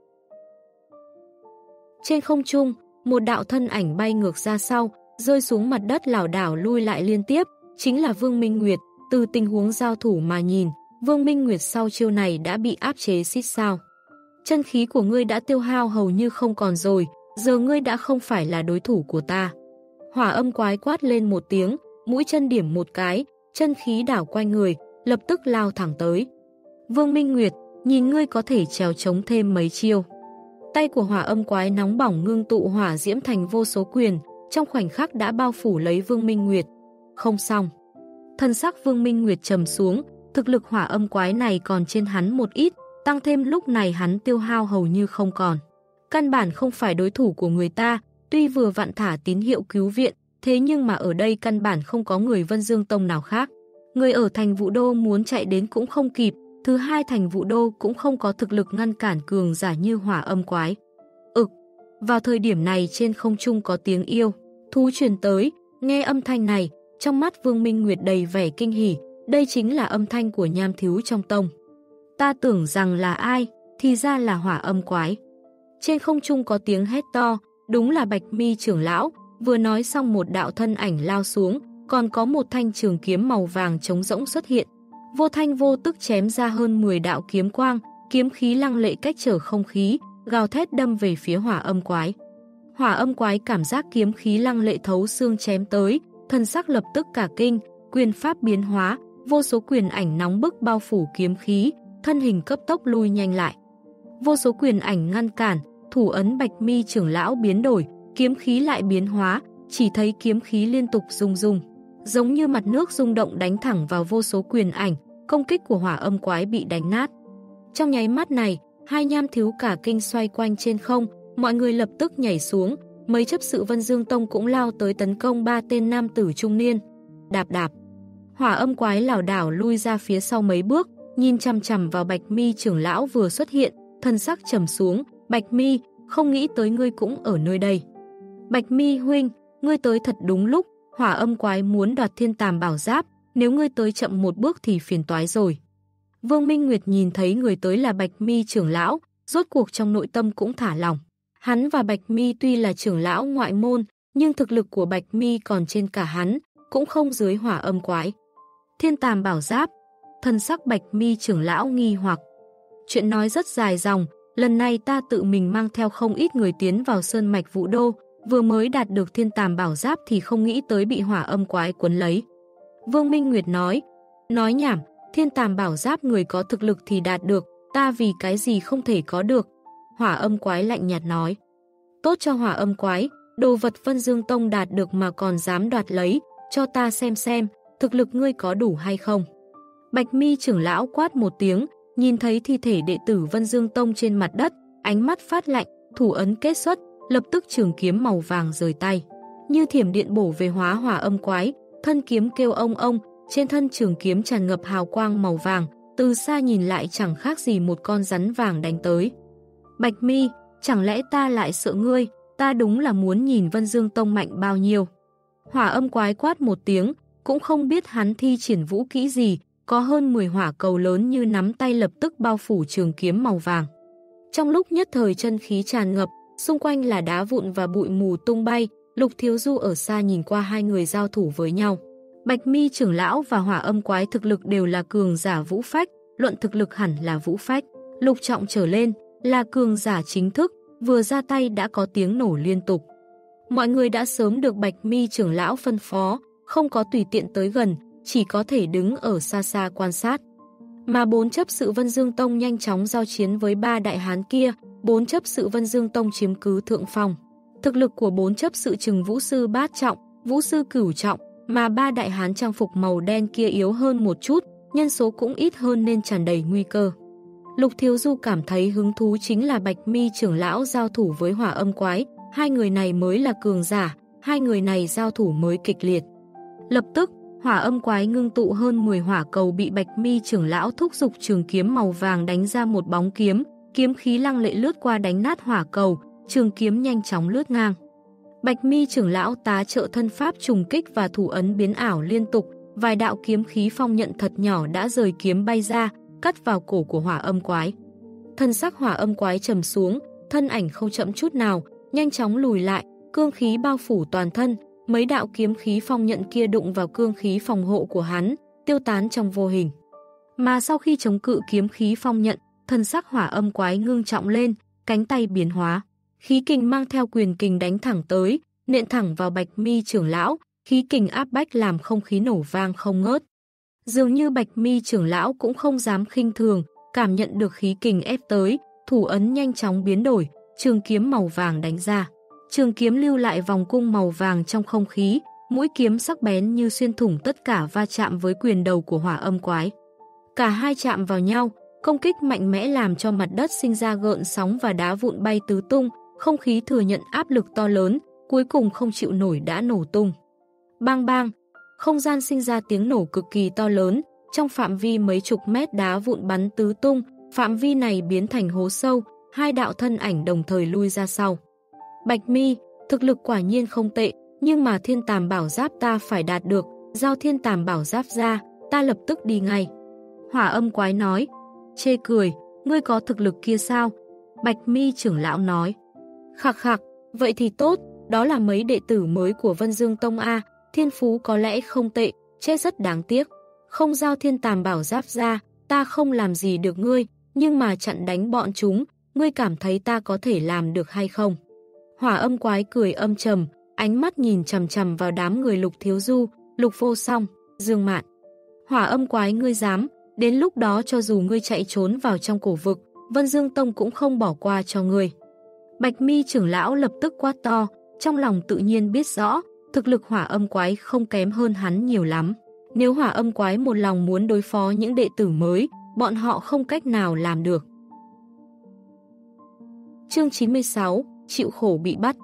Trên không trung, một đạo thân ảnh bay ngược ra sau, rơi xuống mặt đất lảo đảo lui lại liên tiếp, chính là Vương Minh Nguyệt. Từ tình huống giao thủ mà nhìn, Vương Minh Nguyệt sau chiêu này đã bị áp chế xít sao. Chân khí của ngươi đã tiêu hao hầu như không còn rồi, giờ ngươi đã không phải là đối thủ của ta. Hỏa Âm Quái quát lên một tiếng, mũi chân điểm một cái, chân khí đảo quanh người, lập tức lao thẳng tới. Vương Minh Nguyệt, nhìn ngươi có thể trèo chống thêm mấy chiêu. Tay của Hỏa Âm Quái nóng bỏng ngưng tụ hỏa diễm thành vô số quyền, trong khoảnh khắc đã bao phủ lấy Vương Minh Nguyệt. Không xong. Thân sắc Vương Minh Nguyệt trầm xuống, thực lực Hỏa Âm Quái này còn trên hắn một ít, tăng thêm lúc này hắn tiêu hao hầu như không còn. Căn bản không phải đối thủ của người ta, tuy vừa vặn thả tín hiệu cứu viện, thế nhưng mà ở đây căn bản không có người Vân Dương Tông nào khác. Người ở thành Vũ Đô muốn chạy đến cũng không kịp, thứ hai thành Vũ Đô cũng không có thực lực ngăn cản cường giả như Hỏa Âm Quái. Ực, vào thời điểm này trên không trung có tiếng yêu thú truyền tới, nghe âm thanh này, trong mắt Vương Minh Nguyệt đầy vẻ kinh hỉ, đây chính là âm thanh của nham thiếu trong tông. Ta tưởng rằng là ai, thì ra là Hỏa Âm Quái. Trên không trung có tiếng hét to, đúng là Bạch Mi trưởng lão, vừa nói xong một đạo thân ảnh lao xuống, còn có một thanh trường kiếm màu vàng trống rỗng xuất hiện. Vô thanh vô tức chém ra hơn mười đạo kiếm quang, kiếm khí lăng lệ cách trở không khí, gào thét đâm về phía Hỏa Âm Quái. Hỏa Âm Quái cảm giác kiếm khí lăng lệ thấu xương chém tới, thân sắc lập tức cả kinh, quyền pháp biến hóa, vô số quyền ảnh nóng bức bao phủ kiếm khí, thân hình cấp tốc lui nhanh lại. Vô số quyền ảnh ngăn cản, thủ ấn Bạch Mi trưởng lão biến đổi, kiếm khí lại biến hóa, chỉ thấy kiếm khí liên tục rung rung, giống như mặt nước rung động đánh thẳng vào vô số quyền ảnh, công kích của Hỏa Âm Quái bị đánh nát. Trong nháy mắt này, hai nham thiếu cả kinh xoay quanh trên không, mọi người lập tức nhảy xuống, mấy chấp sự Vân Dương Tông cũng lao tới tấn công ba tên nam tử trung niên. Đạp đạp, Hỏa Âm Quái lảo đảo lui ra phía sau mấy bước, nhìn chằm chằm vào Bạch Mi trưởng lão vừa xuất hiện, thân sắc trầm xuống. Bạch Mi, không nghĩ tới ngươi cũng ở nơi đây. Bạch Mi huynh, ngươi tới thật đúng lúc, Hỏa Âm Quái muốn đoạt Thiên Tàm Bảo Giáp, nếu ngươi tới chậm một bước thì phiền toái rồi. Vương Minh Nguyệt nhìn thấy người tới là Bạch Mi trưởng lão, rốt cuộc trong nội tâm cũng thả lòng. Hắn và Bạch Mi tuy là trưởng lão ngoại môn, nhưng thực lực của Bạch Mi còn trên cả hắn, cũng không dưới Hỏa Âm Quái. Thiên Tàm Bảo Giáp, thân sắc Bạch Mi trưởng lão nghi hoặc. Chuyện nói rất dài dòng, lần này ta tự mình mang theo không ít người tiến vào Sơn Mạch Vũ Đô, vừa mới đạt được Thiên Tàm Bảo Giáp thì không nghĩ tới bị Hỏa Âm Quái quấn lấy. Vương Minh Nguyệt nói, nói nhảm, Thiên Tàm Bảo Giáp người có thực lực thì đạt được, ta vì cái gì không thể có được. Hỏa Âm Quái lạnh nhạt nói, tốt cho Hỏa Âm Quái, đồ vật Vân Dương Tông đạt được mà còn dám đoạt lấy, cho ta xem xem, thực lực ngươi có đủ hay không. Bạch Mi trưởng lão quát một tiếng, nhìn thấy thi thể đệ tử Vân Dương Tông trên mặt đất, ánh mắt phát lạnh, thủ ấn kết xuất, lập tức trường kiếm màu vàng rời tay. Như thiểm điện bổ về hóa Hỏa Âm Quái, thân kiếm kêu ông ông, trên thân trường kiếm tràn ngập hào quang màu vàng, từ xa nhìn lại chẳng khác gì một con rắn vàng đánh tới. Bạch Mi, chẳng lẽ ta lại sợ ngươi, ta đúng là muốn nhìn Vân Dương Tông mạnh bao nhiêu. Hỏa Âm Quái quát một tiếng, cũng không biết hắn thi triển vũ kỹ gì, có hơn mười hỏa cầu lớn như nắm tay lập tức bao phủ trường kiếm màu vàng. Trong lúc nhất thời chân khí tràn ngập, xung quanh là đá vụn và bụi mù tung bay, Lục Thiếu Du ở xa nhìn qua hai người giao thủ với nhau. Bạch Mi trưởng lão và Hỏa Âm Quái thực lực đều là cường giả vũ phách, luận thực lực hẳn là vũ phách. Lục trọng trở lên, là cường giả chính thức, vừa ra tay đã có tiếng nổ liên tục. Mọi người đã sớm được Bạch Mi trưởng lão phân phó, không có tùy tiện tới gần, chỉ có thể đứng ở xa xa quan sát. Mà bốn chấp sự Vân Dương Tông nhanh chóng giao chiến với ba đại hán kia, bốn chấp sự Vân Dương Tông chiếm cứ thượng phong. Thực lực của bốn chấp sự chừng vũ sư bát trọng, vũ sư cửu trọng, mà ba đại hán trang phục màu đen kia yếu hơn một chút, nhân số cũng ít hơn nên tràn đầy nguy cơ. Lục Thiếu Du cảm thấy hứng thú chính là Bạch Mi trưởng lão giao thủ với Hỏa Âm Quái, hai người này mới là cường giả, hai người này giao thủ mới kịch liệt. Lập tức, Hỏa Âm Quái ngưng tụ hơn mười hỏa cầu bị Bạch Mi trưởng lão thúc giục trường kiếm màu vàng đánh ra một bóng kiếm, kiếm khí lăng lệ lướt qua đánh nát hỏa cầu, trường kiếm nhanh chóng lướt ngang. Bạch Mi trưởng lão tá trợ thân pháp trùng kích và thủ ấn biến ảo liên tục, vài đạo kiếm khí phong nhận thật nhỏ đã rời kiếm bay ra, cắt vào cổ của Hỏa Âm Quái. Thân sắc Hỏa Âm Quái trầm xuống, thân ảnh không chậm chút nào, nhanh chóng lùi lại, cương khí bao phủ toàn thân, mấy đạo kiếm khí phong nhận kia đụng vào cương khí phòng hộ của hắn, tiêu tán trong vô hình. Mà sau khi chống cự kiếm khí phong nhận, thân sắc Hỏa Âm Quái ngưng trọng lên, cánh tay biến hóa. Khí kình mang theo quyền kình đánh thẳng tới, nện thẳng vào Bạch Mi trưởng lão, khí kình áp bách làm không khí nổ vang không ngớt. Dường như Bạch Mi trưởng lão cũng không dám khinh thường, cảm nhận được khí kình ép tới, thủ ấn nhanh chóng biến đổi, trường kiếm màu vàng đánh ra. Trường kiếm lưu lại vòng cung màu vàng trong không khí, mũi kiếm sắc bén như xuyên thủng tất cả va chạm với quyền đầu của Hỏa Âm Quái. Cả hai chạm vào nhau, công kích mạnh mẽ làm cho mặt đất sinh ra gợn sóng và đá vụn bay tứ tung, không khí thừa nhận áp lực to lớn, cuối cùng không chịu nổi đã nổ tung. Bang bang, không gian sinh ra tiếng nổ cực kỳ to lớn, trong phạm vi mấy chục mét đá vụn bắn tứ tung, phạm vi này biến thành hố sâu, hai đạo thân ảnh đồng thời lui ra sau. Bạch Mi, thực lực quả nhiên không tệ, nhưng mà Thiên Tàm Bảo Giáp ta phải đạt được, giao Thiên Tàm Bảo Giáp ra, ta lập tức đi ngay. Hỏa Âm Quái nói, chê cười, ngươi có thực lực kia sao? Bạch Mi trưởng lão nói, khạc khạc, vậy thì tốt, đó là mấy đệ tử mới của Vân Dương Tông A, thiên phú có lẽ không tệ, chết rất đáng tiếc. Không giao Thiên Tàm Bảo Giáp ra, ta không làm gì được ngươi, nhưng mà chặn đánh bọn chúng, ngươi cảm thấy ta có thể làm được hay không? Hỏa âm quái cười âm trầm, ánh mắt nhìn chằm chằm vào đám người Lục Thiếu Du, Lục Vô Song, Dương Mạn. Hỏa âm quái ngươi dám, đến lúc đó cho dù ngươi chạy trốn vào trong cổ vực, Vân Dương Tông cũng không bỏ qua cho ngươi. Bạch Mi trưởng lão lập tức quát to, trong lòng tự nhiên biết rõ, thực lực hỏa âm quái không kém hơn hắn nhiều lắm. Nếu hỏa âm quái một lòng muốn đối phó những đệ tử mới, bọn họ không cách nào làm được. Chương chín mươi sáu, chịu khổ bị bắt.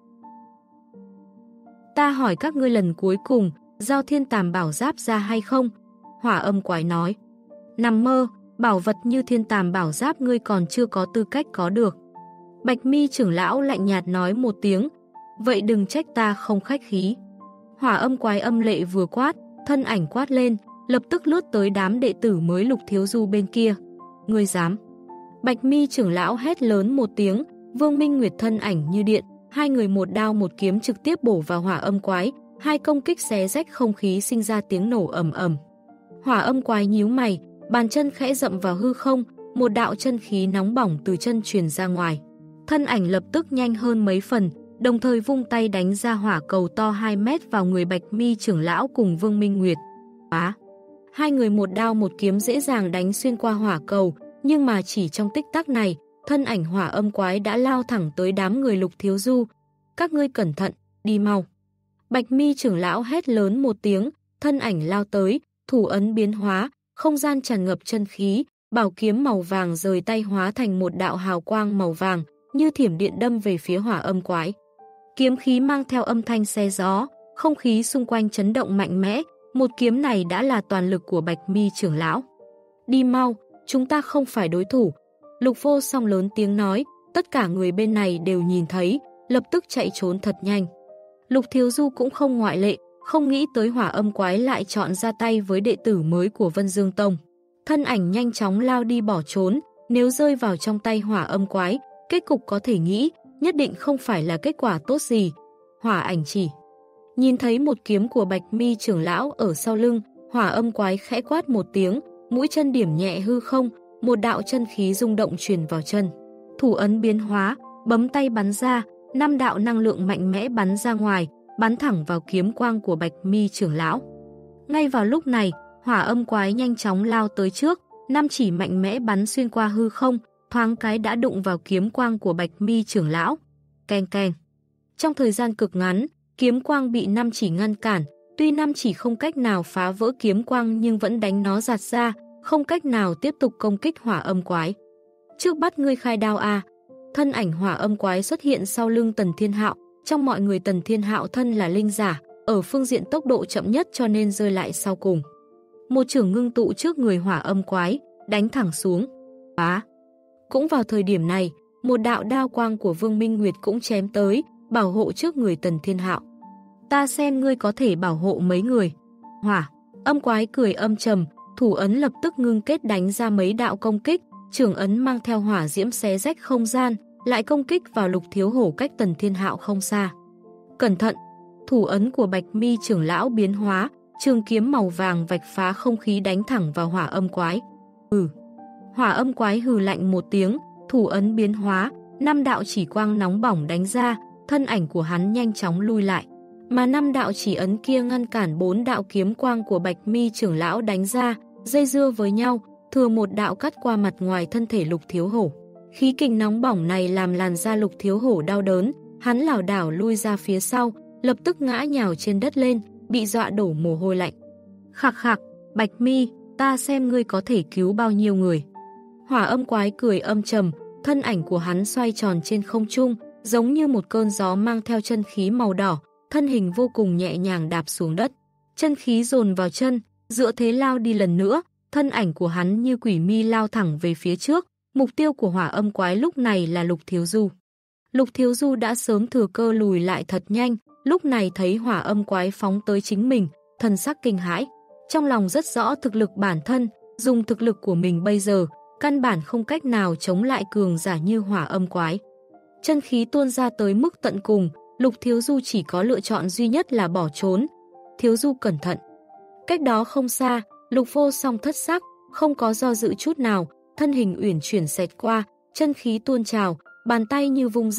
Ta hỏi các ngươi lần cuối cùng, giao thiên tàm bảo giáp ra hay không? Hỏa âm quái nói. Nằm mơ, bảo vật như thiên tàm bảo giáp ngươi còn chưa có tư cách có được. Bạch Mi trưởng lão lạnh nhạt nói một tiếng, vậy đừng trách ta không khách khí. Hỏa âm quái âm lệ vừa quát, thân ảnh quát lên, lập tức lướt tới đám đệ tử mới Lục Thiếu Du bên kia. Ngươi dám? Bạch Mi trưởng lão hét lớn một tiếng, Vương Minh Nguyệt thân ảnh như điện, hai người một đao một kiếm trực tiếp bổ vào hỏa âm quái, hai công kích xé rách không khí sinh ra tiếng nổ ầm ầm. Hỏa âm quái nhíu mày, bàn chân khẽ dậm vào hư không, một đạo chân khí nóng bỏng từ chân truyền ra ngoài. Thân ảnh lập tức nhanh hơn mấy phần, đồng thời vung tay đánh ra hỏa cầu to hai mét vào người Bạch Mi trưởng lão cùng Vương Minh Nguyệt. Á! Hai người một đao một kiếm dễ dàng đánh xuyên qua hỏa cầu, nhưng mà chỉ trong tích tắc này, thân ảnh hỏa âm quái đã lao thẳng tới đám người Lục Thiếu Du. Các ngươi cẩn thận, đi mau. Bạch Mi trưởng lão hét lớn một tiếng, thân ảnh lao tới, thủ ấn biến hóa, không gian tràn ngập chân khí, bảo kiếm màu vàng rời tay hóa thành một đạo hào quang màu vàng, như thiểm điện đâm về phía hỏa âm quái. Kiếm khí mang theo âm thanh xé gió, không khí xung quanh chấn động mạnh mẽ, một kiếm này đã là toàn lực của Bạch Mi trưởng lão. Đi mau, chúng ta không phải đối thủ. Lục Vô Song lớn tiếng nói, tất cả người bên này đều nhìn thấy, lập tức chạy trốn thật nhanh. Lục Thiếu Du cũng không ngoại lệ, không nghĩ tới hỏa âm quái lại chọn ra tay với đệ tử mới của Vân Dương Tông. Thân ảnh nhanh chóng lao đi bỏ trốn, nếu rơi vào trong tay hỏa âm quái, kết cục có thể nghĩ, nhất định không phải là kết quả tốt gì. Hỏa ảnh chỉ. Nhìn thấy một kiếm của Bạch Mi trưởng lão ở sau lưng, hỏa âm quái khẽ quát một tiếng, mũi chân điểm nhẹ hư không, một đạo chân khí rung động truyền vào chân. Thủ ấn biến hóa, bấm tay bắn ra, năm đạo năng lượng mạnh mẽ bắn ra ngoài, bắn thẳng vào kiếm quang của Bạch Mi trưởng lão. Ngay vào lúc này, hỏa âm quái nhanh chóng lao tới trước, năm chỉ mạnh mẽ bắn xuyên qua hư không, thoáng cái đã đụng vào kiếm quang của Bạch Mi trưởng lão. Keng keng. Trong thời gian cực ngắn, kiếm quang bị năm chỉ ngăn cản, tuy năm chỉ không cách nào phá vỡ kiếm quang nhưng vẫn đánh nó giạt ra, không cách nào tiếp tục công kích hỏa âm quái. Trước bắt ngươi khai đao a. Thân ảnh hỏa âm quái xuất hiện sau lưng Tần Thiên Hạo, trong mọi người Tần Thiên Hạo thân là linh giả, ở phương diện tốc độ chậm nhất cho nên rơi lại sau cùng. Một chưởng ngưng tụ trước người hỏa âm quái, đánh thẳng xuống. Á! Cũng vào thời điểm này, một đạo đao quang của Vương Minh Nguyệt cũng chém tới, bảo hộ trước người Tần Thiên Hạo. Ta xem ngươi có thể bảo hộ mấy người. Hỏa! Âm quái cười âm trầm, thủ ấn lập tức ngưng kết đánh ra mấy đạo công kích, trường ấn mang theo hỏa diễm xé rách không gian, lại công kích vào Lục Thiếu Hổ cách Tần Thiên Hạo không xa. Cẩn thận! Thủ ấn của Bạch Mi trưởng lão biến hóa, trường kiếm màu vàng vạch phá không khí đánh thẳng vào hỏa âm quái. Ừ! Hỏa âm quái hừ lạnh một tiếng, thủ ấn biến hóa, năm đạo chỉ quang nóng bỏng đánh ra, thân ảnh của hắn nhanh chóng lui lại. Mà năm đạo chỉ ấn kia ngăn cản bốn đạo kiếm quang của Bạch Mi trưởng lão đánh ra, dây dưa với nhau, thừa một đạo cắt qua mặt ngoài thân thể Lục Thiếu Hổ. Khí kình nóng bỏng này làm làn da Lục Thiếu Hổ đau đớn, hắn lảo đảo lui ra phía sau, lập tức ngã nhào trên đất lên, bị dọa đổ mồ hôi lạnh. Khạc khạc, Bạch Mi, ta xem ngươi có thể cứu bao nhiêu người. Hỏa âm quái cười âm trầm, thân ảnh của hắn xoay tròn trên không trung, giống như một cơn gió mang theo chân khí màu đỏ, thân hình vô cùng nhẹ nhàng đạp xuống đất. Chân khí dồn vào chân, dựa thế lao đi lần nữa, thân ảnh của hắn như quỷ mi lao thẳng về phía trước, mục tiêu của hỏa âm quái lúc này là Lục Thiếu Du. Lục Thiếu Du đã sớm thừa cơ lùi lại thật nhanh, lúc này thấy hỏa âm quái phóng tới chính mình, thần sắc kinh hãi. Trong lòng rất rõ thực lực bản thân, dùng thực lực của mình bây giờ, căn bản không cách nào chống lại cường giả như hỏa âm quái. Chân khí tuôn ra tới mức tận cùng, Lục Thiếu Du chỉ có lựa chọn duy nhất là bỏ trốn. Thiếu Du cẩn thận. Cách đó không xa, Lục Vô Song thất sắc, không có do dự chút nào, thân hình uyển chuyển xẹt qua, chân khí tuôn trào, bàn tay như vung ra,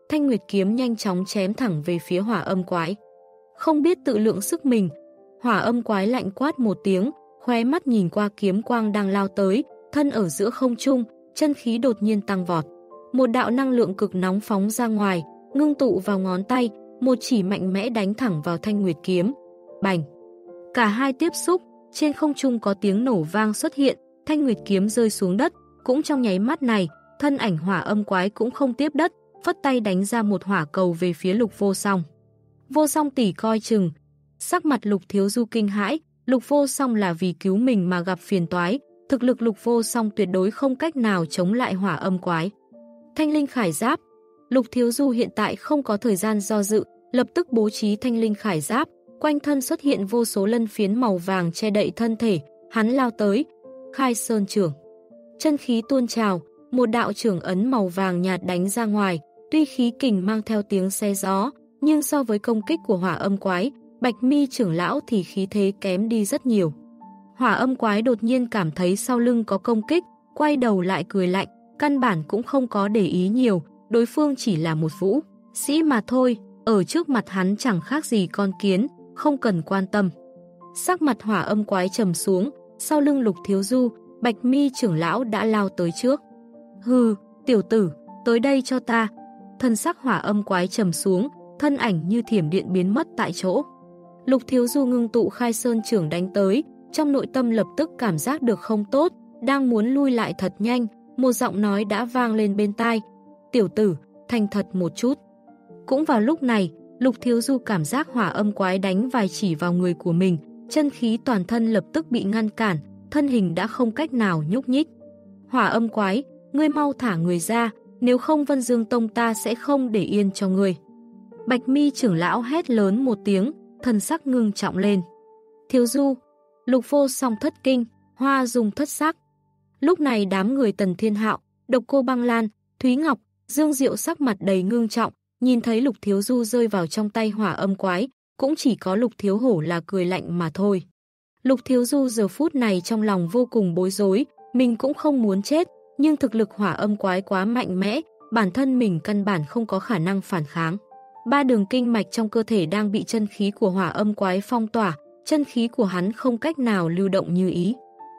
Thanh Nguyệt kiếm nhanh chóng chém thẳng về phía Hỏa Âm Quái. Không biết tự lượng sức mình, Hỏa Âm Quái lạnh quát một tiếng, khóe mắt nhìn qua kiếm quang đang lao tới, thân ở giữa không trung, chân khí đột nhiên tăng vọt. Một đạo năng lượng cực nóng phóng ra ngoài, ngưng tụ vào ngón tay, một chỉ mạnh mẽ đánh thẳng vào Thanh Nguyệt kiếm. Bành! Cả hai tiếp xúc, trên không trung có tiếng nổ vang xuất hiện, Thanh Nguyệt kiếm rơi xuống đất, cũng trong nháy mắt này, thân ảnh Hỏa Âm Quái cũng không tiếp đất, phất tay đánh ra một hỏa cầu về phía Lục Vô Song. Vô Song tỷ coi chừng, sắc mặt Lục Thiếu Du kinh hãi, Lục Vô Song là vì cứu mình mà gặp phiền toái, thực lực Lục Vô Song tuyệt đối không cách nào chống lại Hỏa Âm Quái. Thanh linh khải giáp, Lục Thiếu Du hiện tại không có thời gian do dự, lập tức bố trí thanh linh khải giáp, quanh thân xuất hiện vô số lân phiến màu vàng che đậy thân thể, hắn lao tới, khai sơn trưởng. Chân khí tuôn trào, một đạo trưởng ấn màu vàng nhạt đánh ra ngoài, tuy khí kình mang theo tiếng xe gió, nhưng so với công kích của Hỏa Âm Quái, Bạch Mi trưởng lão thì khí thế kém đi rất nhiều. Hỏa Âm Quái đột nhiên cảm thấy sau lưng có công kích, quay đầu lại cười lạnh, căn bản cũng không có để ý nhiều, đối phương chỉ là một vũ sĩ mà thôi, ở trước mặt hắn chẳng khác gì con kiến, không cần quan tâm. Sắc mặt Hỏa Âm Quái trầm xuống, sau lưng Lục Thiếu Du, Bạch Mi trưởng lão đã lao tới trước. Hừ, tiểu tử, tới đây cho ta. Thân sắc Hỏa Âm Quái trầm xuống, thân ảnh như thiểm điện biến mất tại chỗ. Lục Thiếu Du ngưng tụ khai sơn trưởng đánh tới, trong nội tâm lập tức cảm giác được không tốt, đang muốn lui lại thật nhanh, một giọng nói đã vang lên bên tai. Tiểu tử, thành thật một chút. Cũng vào lúc này, Lục Thiếu Du cảm giác Hỏa Âm Quái đánh vài chỉ vào người của mình, chân khí toàn thân lập tức bị ngăn cản, thân hình đã không cách nào nhúc nhích. Hỏa Âm Quái, ngươi mau thả người ra, nếu không Vân Dương Tông ta sẽ không để yên cho ngươi. Bạch Mi trưởng lão hét lớn một tiếng, thần sắc ngưng trọng lên. Thiếu Du, Lục Vô Song thất kinh, Hoa Dung thất sắc. Lúc này đám người Tần Thiên Hạo, Độc Cô Băng Lan, Thúy Ngọc, Dương Diệu sắc mặt đầy ngưng trọng, nhìn thấy Lục Thiếu Du rơi vào trong tay Hỏa Âm Quái, cũng chỉ có Lục Thiếu Hổ là cười lạnh mà thôi. Lục Thiếu Du giờ phút này trong lòng vô cùng bối rối, mình cũng không muốn chết, nhưng thực lực Hỏa Âm Quái quá mạnh mẽ, bản thân mình căn bản không có khả năng phản kháng. Ba đường kinh mạch trong cơ thể đang bị chân khí của Hỏa Âm Quái phong tỏa, chân khí của hắn không cách nào lưu động như ý.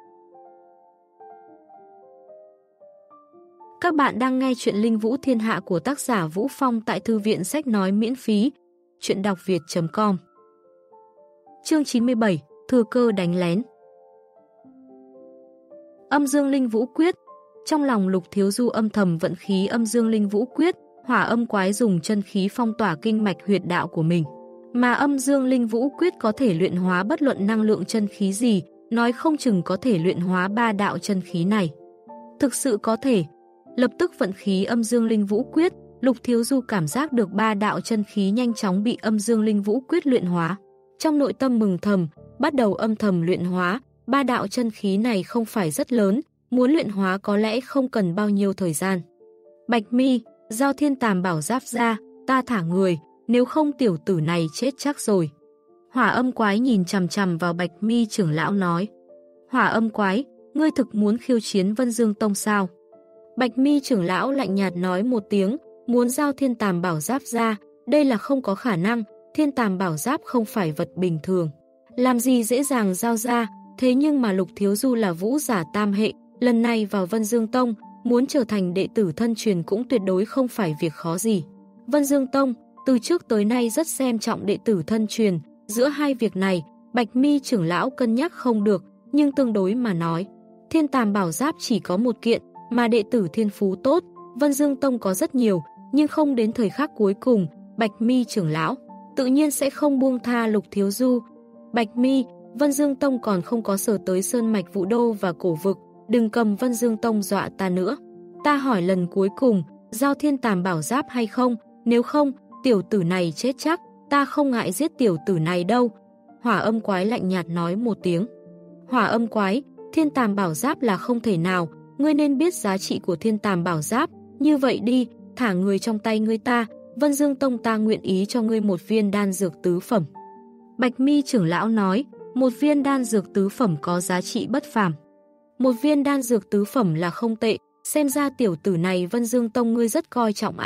Các bạn đang nghe chuyện Linh Vũ Thiên Hạ của tác giả Vũ Phong tại thư viện sách nói miễn phí, chuyện đọc việt chấm com. Chương chín mươi bảy, thừa cơ đánh lén. Âm Dương Linh Vũ Quyết. Trong lòng Lục Thiếu Du âm thầm vận khí Âm Dương Linh Vũ Quyết, Hỏa Âm Quái dùng chân khí phong tỏa kinh mạch huyệt đạo của mình. Mà Âm Dương Linh Vũ Quyết có thể luyện hóa bất luận năng lượng chân khí gì, nói không chừng có thể luyện hóa ba đạo chân khí này. Thực sự có thể. Lập tức vận khí Âm Dương Linh Vũ Quyết, Lục Thiếu Du cảm giác được ba đạo chân khí nhanh chóng bị Âm Dương Linh Vũ Quyết luyện hóa. Trong nội tâm mừng thầm, bắt đầu âm thầm luyện hóa, ba đạo chân khí này không phải rất lớn, muốn luyện hóa có lẽ không cần bao nhiêu thời gian. Bạch Mi, giao Thiên Tàm Bảo Giáp ra, ta thả người, nếu không tiểu tử này chết chắc rồi. Hỏa Âm Quái nhìn chằm chằm vào Bạch Mi trưởng lão nói. Hỏa Âm Quái, ngươi thực muốn khiêu chiến Vân Dương Tông sao? Bạch Mi trưởng lão lạnh nhạt nói một tiếng, muốn giao Thiên Tàm Bảo Giáp ra, đây là không có khả năng, Thiên Tàm Bảo Giáp không phải vật bình thường. Làm gì dễ dàng giao ra, thế nhưng mà Lục Thiếu Du là vũ giả tam hệ, lần này vào Vân Dương Tông, muốn trở thành đệ tử thân truyền cũng tuyệt đối không phải việc khó gì. Vân Dương Tông, từ trước tới nay rất xem trọng đệ tử thân truyền, giữa hai việc này, Bạch Mi trưởng lão cân nhắc không được, nhưng tương đối mà nói. Thiên Tàm Bảo Giáp chỉ có một kiện, mà đệ tử thiên phú tốt, Vân Dương Tông có rất nhiều, nhưng không đến thời khắc cuối cùng, Bạch Mi trưởng lão tự nhiên sẽ không buông tha Lục Thiếu Du. Bạch Mi, Vân Dương Tông còn không có sở tới Sơn Mạch Vũ Đô và Cổ Vực, đừng cầm Vân Dương Tông dọa ta nữa. Ta hỏi lần cuối cùng, giao Thiên Tàm Bảo Giáp hay không, nếu không, tiểu tử này chết chắc, ta không ngại giết tiểu tử này đâu. Hỏa Âm Quái lạnh nhạt nói một tiếng. Hỏa Âm Quái, Thiên Tàm Bảo Giáp là không thể nào, ngươi nên biết giá trị của Thiên Tàm Bảo Giáp, như vậy đi, thả người trong tay ngươi ta, Vân Dương Tông ta nguyện ý cho ngươi một viên đan dược tứ phẩm. Bạch Mi trưởng lão nói, một viên đan dược tứ phẩm có giá trị bất phàm. Một viên đan dược tứ phẩm là không tệ, xem ra tiểu tử này Vân Dương Tông ngươi rất coi trọng a.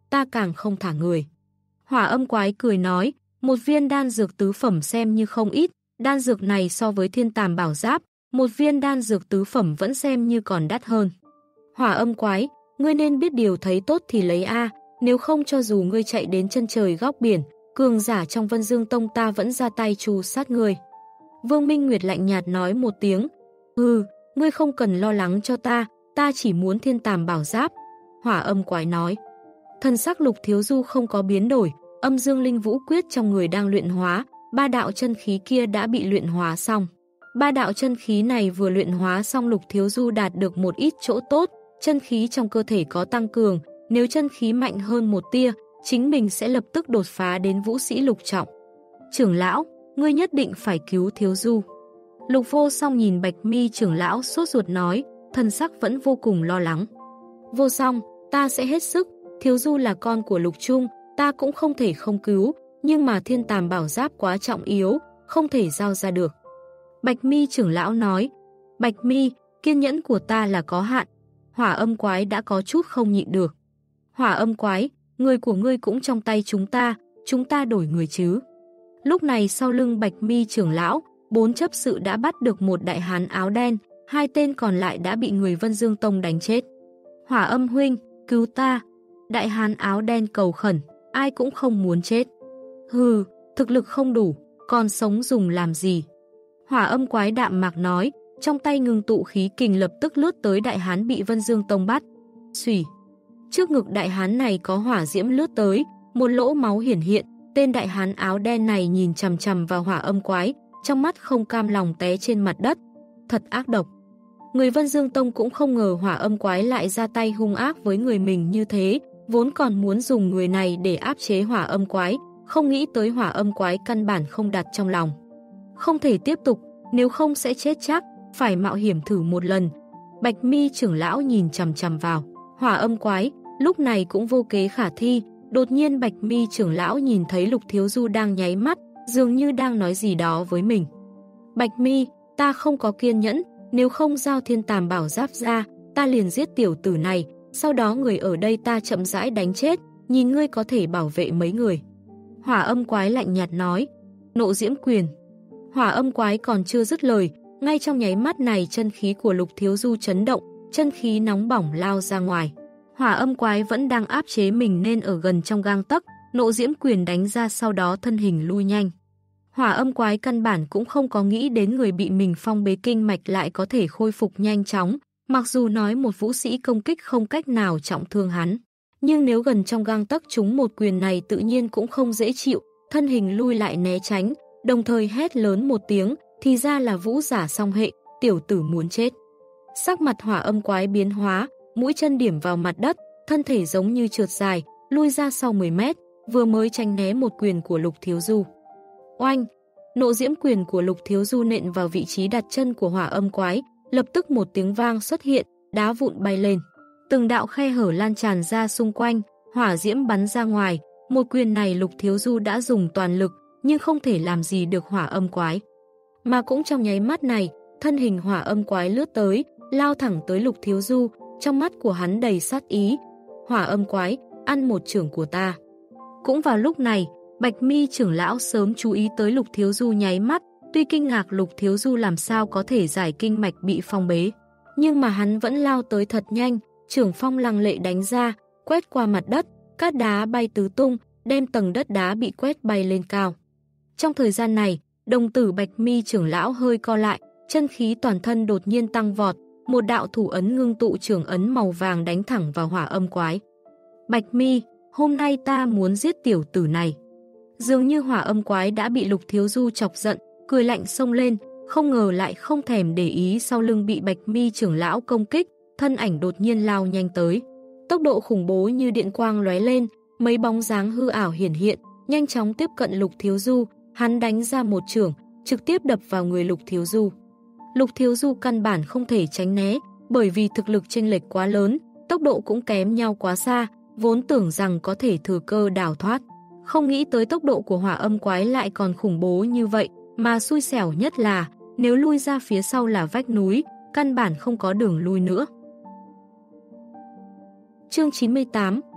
ta càng không thả người. Hỏa Âm Quái cười nói, một viên đan dược tứ phẩm xem như không ít, đan dược này so với Thiên Tàm Bảo Giáp, một viên đan dược tứ phẩm vẫn xem như còn đắt hơn. Hỏa Âm Quái, ngươi nên biết điều thấy tốt thì lấy a, nếu không cho dù ngươi chạy đến chân trời góc biển, cường giả trong Vân Dương Tông ta vẫn ra tay tru sát ngươi. Vương Minh Nguyệt lạnh nhạt nói một tiếng, hừ, ngươi không cần lo lắng cho ta, ta chỉ muốn Thiên Tàm Bảo Giáp. Hỏa Âm Quái nói. Thần sắc Lục Thiếu Du không có biến đổi, Âm Dương Linh Vũ Quyết trong người đang luyện hóa, ba đạo chân khí kia đã bị luyện hóa xong. Ba đạo chân khí này vừa luyện hóa xong, Lục Thiếu Du đạt được một ít chỗ tốt, chân khí trong cơ thể có tăng cường, nếu chân khí mạnh hơn một tia, chính mình sẽ lập tức đột phá đến vũ sĩ lục trọng. Trưởng lão, ngươi nhất định phải cứu Thiếu Du. Lục Vô Song nhìn Bạch Mi trưởng lão sốt ruột nói, thần sắc vẫn vô cùng lo lắng. Vô Song, ta sẽ hết sức, Thiếu Du là con của Lục Trung, ta cũng không thể không cứu, nhưng mà Thiên Tàm Bảo Giáp quá trọng yếu, không thể giao ra được. Bạch Mi trưởng lão nói, Bạch Mi, kiên nhẫn của ta là có hạn. Hỏa Âm Quái đã có chút không nhịn được. Hỏa Âm Quái, người của ngươi cũng trong tay chúng ta, chúng ta đổi người chứ. Lúc này sau lưng Bạch Mi trưởng lão, bốn chấp sự đã bắt được một đại hán áo đen, hai tên còn lại đã bị người Vân Dương Tông đánh chết. Hỏa Âm huynh, cứu ta. Đại hán áo đen cầu khẩn, ai cũng không muốn chết. Hừ, thực lực không đủ, còn sống dùng làm gì? Hỏa Âm Quái đạm mạc nói, trong tay ngưng tụ khí kình lập tức lướt tới đại hán bị Vân Dương Tông bắt. Xùy. Trước ngực đại hán này có hỏa diễm lướt tới, một lỗ máu hiển hiện, tên đại hán áo đen này nhìn chằm chằm vào Hỏa Âm Quái, trong mắt không cam lòng té trên mặt đất. Thật ác độc. Người Vân Dương Tông cũng không ngờ Hỏa Âm Quái lại ra tay hung ác với người mình như thế, vốn còn muốn dùng người này để áp chế Hỏa Âm Quái, không nghĩ tới Hỏa Âm Quái căn bản không đặt trong lòng. Không thể tiếp tục, nếu không sẽ chết chắc, phải mạo hiểm thử một lần. Bạch Mi trưởng lão nhìn chằm chằm vào Hỏa Âm Quái, lúc này cũng vô kế khả thi. Đột nhiên Bạch Mi trưởng lão nhìn thấy Lục Thiếu Du đang nháy mắt, dường như đang nói gì đó với mình. Bạch Mi, ta không có kiên nhẫn, nếu không giao Thiên Tàm Bảo Giáp ra, ta liền giết tiểu tử này, sau đó người ở đây ta chậm rãi đánh chết, nhìn ngươi có thể bảo vệ mấy người. Hỏa Âm Quái lạnh nhạt nói, nộ diễm quyền. Hỏa Âm Quái còn chưa dứt lời, ngay trong nháy mắt này chân khí của Lục Thiếu Du chấn động, chân khí nóng bỏng lao ra ngoài. Hỏa Âm Quái vẫn đang áp chế mình nên ở gần trong gang tấc, nộ diễm quyền đánh ra sau đó thân hình lui nhanh. Hỏa Âm Quái căn bản cũng không có nghĩ đến người bị mình phong bế kinh mạch lại có thể khôi phục nhanh chóng, mặc dù nói một vũ sĩ công kích không cách nào trọng thương hắn. Nhưng nếu gần trong gang tấc trúng một quyền này tự nhiên cũng không dễ chịu, thân hình lui lại né tránh, đồng thời hét lớn một tiếng, thì ra là vũ giả song hệ, tiểu tử muốn chết. Sắc mặt Hỏa Âm Quái biến hóa, mũi chân điểm vào mặt đất, thân thể giống như trượt dài, lui ra sau mười mét, vừa mới tránh né một quyền của Lục Thiếu Du. Oanh! Nộ diễm quyền của Lục Thiếu Du nện vào vị trí đặt chân của Hỏa Âm Quái, lập tức một tiếng vang xuất hiện, đá vụn bay lên. Từng đạo khe hở lan tràn ra xung quanh, hỏa diễm bắn ra ngoài, một quyền này Lục Thiếu Du đã dùng toàn lực, nhưng không thể làm gì được Hỏa Âm Quái. Mà cũng trong nháy mắt này, thân hình Hỏa Âm Quái lướt tới, lao thẳng tới Lục Thiếu Du, trong mắt của hắn đầy sát ý. Hỏa Âm Quái, ăn một chưởng của ta. Cũng vào lúc này, Bạch Mi trưởng lão sớm chú ý tới Lục Thiếu Du nháy mắt, tuy kinh ngạc Lục Thiếu Du làm sao có thể giải kinh mạch bị phong bế, nhưng mà hắn vẫn lao tới thật nhanh, chưởng phong lăng lệ đánh ra, quét qua mặt đất, cát đá bay tứ tung, đem tầng đất đá bị quét bay lên cao. Trong thời gian này, đồng tử Bạch Mi trưởng lão hơi co lại, chân khí toàn thân đột nhiên tăng vọt, một đạo thủ ấn ngưng tụ trưởng ấn màu vàng đánh thẳng vào Hỏa Âm Quái. Bạch Mi, hôm nay ta muốn giết tiểu tử này. Dường như Hỏa Âm Quái đã bị Lục Thiếu Du chọc giận, cười lạnh xông lên, không ngờ lại không thèm để ý sau lưng bị Bạch Mi trưởng lão công kích, thân ảnh đột nhiên lao nhanh tới. Tốc độ khủng bố như điện quang lóe lên, mấy bóng dáng hư ảo hiển hiện, nhanh chóng tiếp cận Lục Thiếu Du, hắn đánh ra một chưởng, trực tiếp đập vào người Lục Thiếu Du. Lục Thiếu Du căn bản không thể tránh né, bởi vì thực lực chênh lệch quá lớn, tốc độ cũng kém nhau quá xa, vốn tưởng rằng có thể thừa cơ đào thoát. Không nghĩ tới tốc độ của Hỏa Âm Quái lại còn khủng bố như vậy, mà xui xẻo nhất là, nếu lui ra phía sau là vách núi, căn bản không có đường lui nữa. Chương chín mươi tám,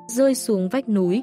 rơi xuống vách núi.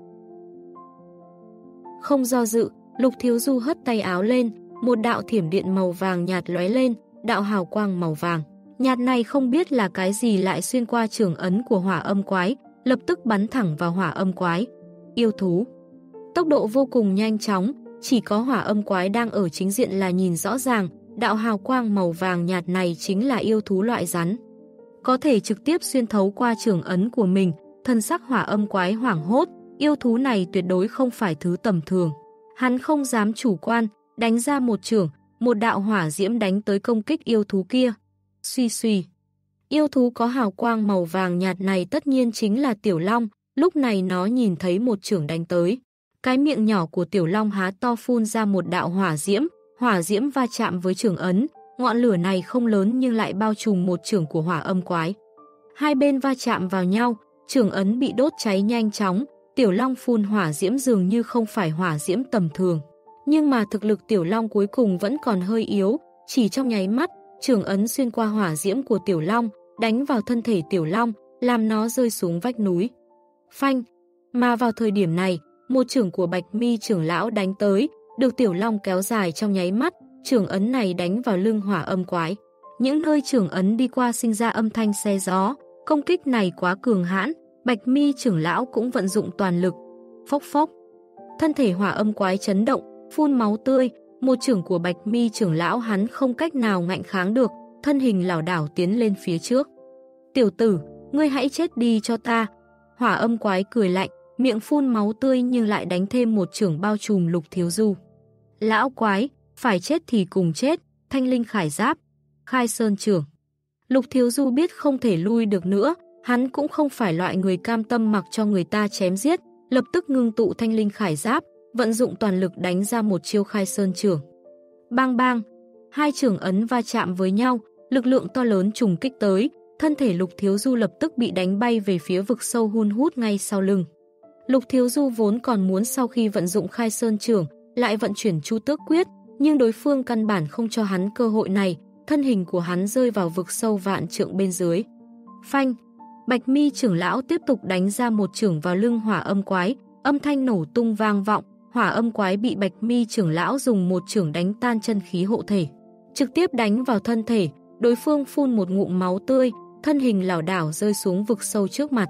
Không do dự, Lục Thiếu Du hất tay áo lên, một đạo thiểm điện màu vàng nhạt lóe lên, đạo hào quang màu vàng nhạt này không biết là cái gì lại xuyên qua trường ấn của hỏa âm quái, lập tức bắn thẳng vào hỏa âm quái. Yêu thú. Tốc độ vô cùng nhanh chóng, chỉ có hỏa âm quái đang ở chính diện là nhìn rõ ràng, đạo hào quang màu vàng nhạt này chính là yêu thú loại rắn. Có thể trực tiếp xuyên thấu qua trường ấn của mình, thân sắc hỏa âm quái hoảng hốt, yêu thú này tuyệt đối không phải thứ tầm thường. Hắn không dám chủ quan, đánh ra một chưởng, một đạo hỏa diễm đánh tới công kích yêu thú kia. Suy suy. Yêu thú có hào quang màu vàng nhạt này tất nhiên chính là Tiểu Long, lúc này nó nhìn thấy một chưởng đánh tới. Cái miệng nhỏ của Tiểu Long há to phun ra một đạo hỏa diễm, hỏa diễm va chạm với chưởng ấn, ngọn lửa này không lớn nhưng lại bao trùm một chưởng của hỏa âm quái. Hai bên va chạm vào nhau, chưởng ấn bị đốt cháy nhanh chóng, Tiểu Long phun hỏa diễm dường như không phải hỏa diễm tầm thường. Nhưng mà thực lực Tiểu Long cuối cùng vẫn còn hơi yếu, chỉ trong nháy mắt, chưởng ấn xuyên qua hỏa diễm của Tiểu Long, đánh vào thân thể Tiểu Long, làm nó rơi xuống vách núi. Phanh! Mà vào thời điểm này, một chưởng của Bạch Mi trưởng lão đánh tới, được Tiểu Long kéo dài trong nháy mắt, chưởng ấn này đánh vào lưng hỏa âm quái. Những nơi chưởng ấn đi qua sinh ra âm thanh xe gió, công kích này quá cường hãn, Bạch Mi trưởng lão cũng vận dụng toàn lực. Phốc phốc! Thân thể hỏa âm quái chấn động, phun máu tươi, một chưởng của Bạch Mi trưởng lão hắn không cách nào ngạnh kháng được, thân hình lảo đảo tiến lên phía trước. Tiểu tử, ngươi hãy chết đi cho ta. Hỏa âm quái cười lạnh, miệng phun máu tươi nhưng lại đánh thêm một chưởng bao trùm Lục Thiếu Du. Lão quái, phải chết thì cùng chết, thanh linh khải giáp, khai sơn chưởng. Lục Thiếu Du biết không thể lui được nữa, hắn cũng không phải loại người cam tâm mặc cho người ta chém giết, lập tức ngưng tụ thanh linh khải giáp, vận dụng toàn lực đánh ra một chiêu khai sơn chưởng. Bang bang, hai chưởng ấn va chạm với nhau, lực lượng to lớn trùng kích tới, thân thể Lục Thiếu Du lập tức bị đánh bay về phía vực sâu hun hút ngay sau lưng. Lục Thiếu Du vốn còn muốn sau khi vận dụng khai sơn chưởng, lại vận chuyển Chu Tước quyết, nhưng đối phương căn bản không cho hắn cơ hội này, thân hình của hắn rơi vào vực sâu vạn trượng bên dưới. Phanh! Bạch Mi trưởng lão tiếp tục đánh ra một chưởng vào lưng hỏa âm quái, âm thanh nổ tung vang vọng, hỏa âm quái bị Bạch Mi trưởng lão dùng một chưởng đánh tan chân khí hộ thể, trực tiếp đánh vào thân thể, đối phương phun một ngụm máu tươi, thân hình lảo đảo rơi xuống vực sâu trước mặt.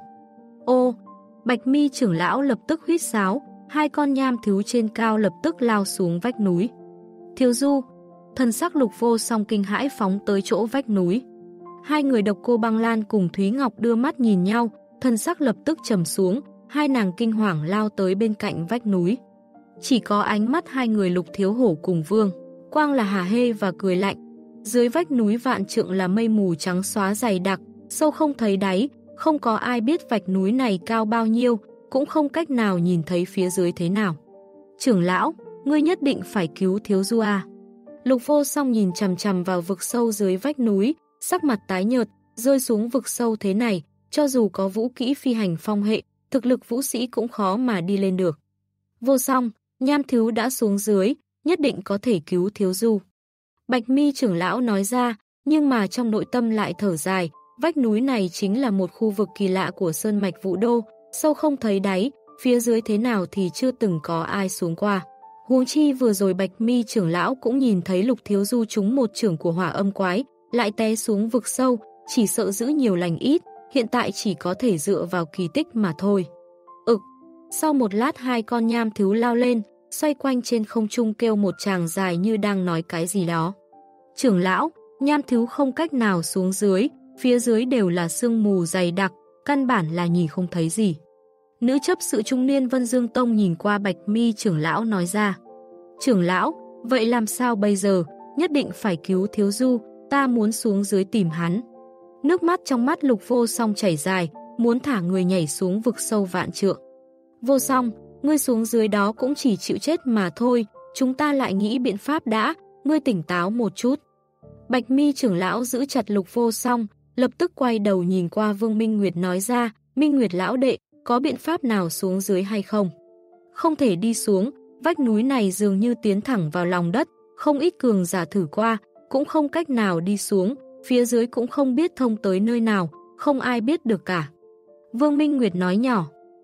Ô! Bạch Mi trưởng lão lập tức huýt sáo, hai con nham thú trên cao lập tức lao xuống vách núi. Thiếu Du! Thần sắc Lục Vô Song kinh hãi phóng tới chỗ vách núi. Hai người Độc Cô Băng Lan cùng Thúy Ngọc đưa mắt nhìn nhau, thần sắc lập tức trầm xuống, hai nàng kinh hoàng lao tới bên cạnh vách núi. Chỉ có ánh mắt hai người Lục Thiếu Hổ cùng Vương Quang là hả hê và cười lạnh. Dưới vách núi vạn trượng là mây mù trắng xóa dày đặc, sâu không thấy đáy, không có ai biết vách núi này cao bao nhiêu, cũng không cách nào nhìn thấy phía dưới thế nào. Trưởng lão, ngươi nhất định phải cứu Thiếu Du à. Lục Vô Song nhìn chằm chằm vào vực sâu dưới vách núi, sắc mặt tái nhợt, rơi xuống vực sâu thế này, cho dù có vũ kỹ phi hành phong hệ, thực lực vũ sĩ cũng khó mà đi lên được. Vô Song, nham thú đã xuống dưới, nhất định có thể cứu Thiếu Du. Bạch Mi trưởng lão nói ra, nhưng mà trong nội tâm lại thở dài, vách núi này chính là một khu vực kỳ lạ của Sơn Mạch Vũ Đô, sâu không thấy đáy, phía dưới thế nào thì chưa từng có ai xuống qua. Huống chi vừa rồi Bạch Mi trưởng lão cũng nhìn thấy Lục Thiếu Du trúng một chưởng của hỏa âm quái, lại té xuống vực sâu, chỉ sợ giữ nhiều lành ít, hiện tại chỉ có thể dựa vào kỳ tích mà thôi. Ực! Sau một lát hai con nham thú lao lên, xoay quanh trên không trung kêu một tràng dài như đang nói cái gì đó. Trưởng lão, nham thú không cách nào xuống dưới, phía dưới đều là sương mù dày đặc, căn bản là nhìn không thấy gì. Nữ chấp sự trung niên Vân Dương Tông nhìn qua Bạch Mi trưởng lão nói ra. Trưởng lão, vậy làm sao bây giờ, nhất định phải cứu Thiếu Du, ta muốn xuống dưới tìm hắn. Nước mắt trong mắt Lục Vô Song chảy dài, muốn thả người nhảy xuống vực sâu vạn trượng. Vô Song, ngươi xuống dưới đó cũng chỉ chịu chết mà thôi, chúng ta lại nghĩ biện pháp đã, ngươi tỉnh táo một chút. Bạch Mi trưởng lão giữ chặt Lục Vô Song, lập tức quay đầu nhìn qua Vương Minh Nguyệt nói ra, Minh Nguyệt lão đệ, có biện pháp nào xuống dưới hay không? Không thể đi xuống, vách núi này dường như tiến thẳng vào lòng đất, không ít cường giả thử qua, cũng không cách nào đi xuống, phía dưới cũng không biết thông tới nơi nào, không ai biết được cả. Vương Minh Nguyệt nói nhỏ,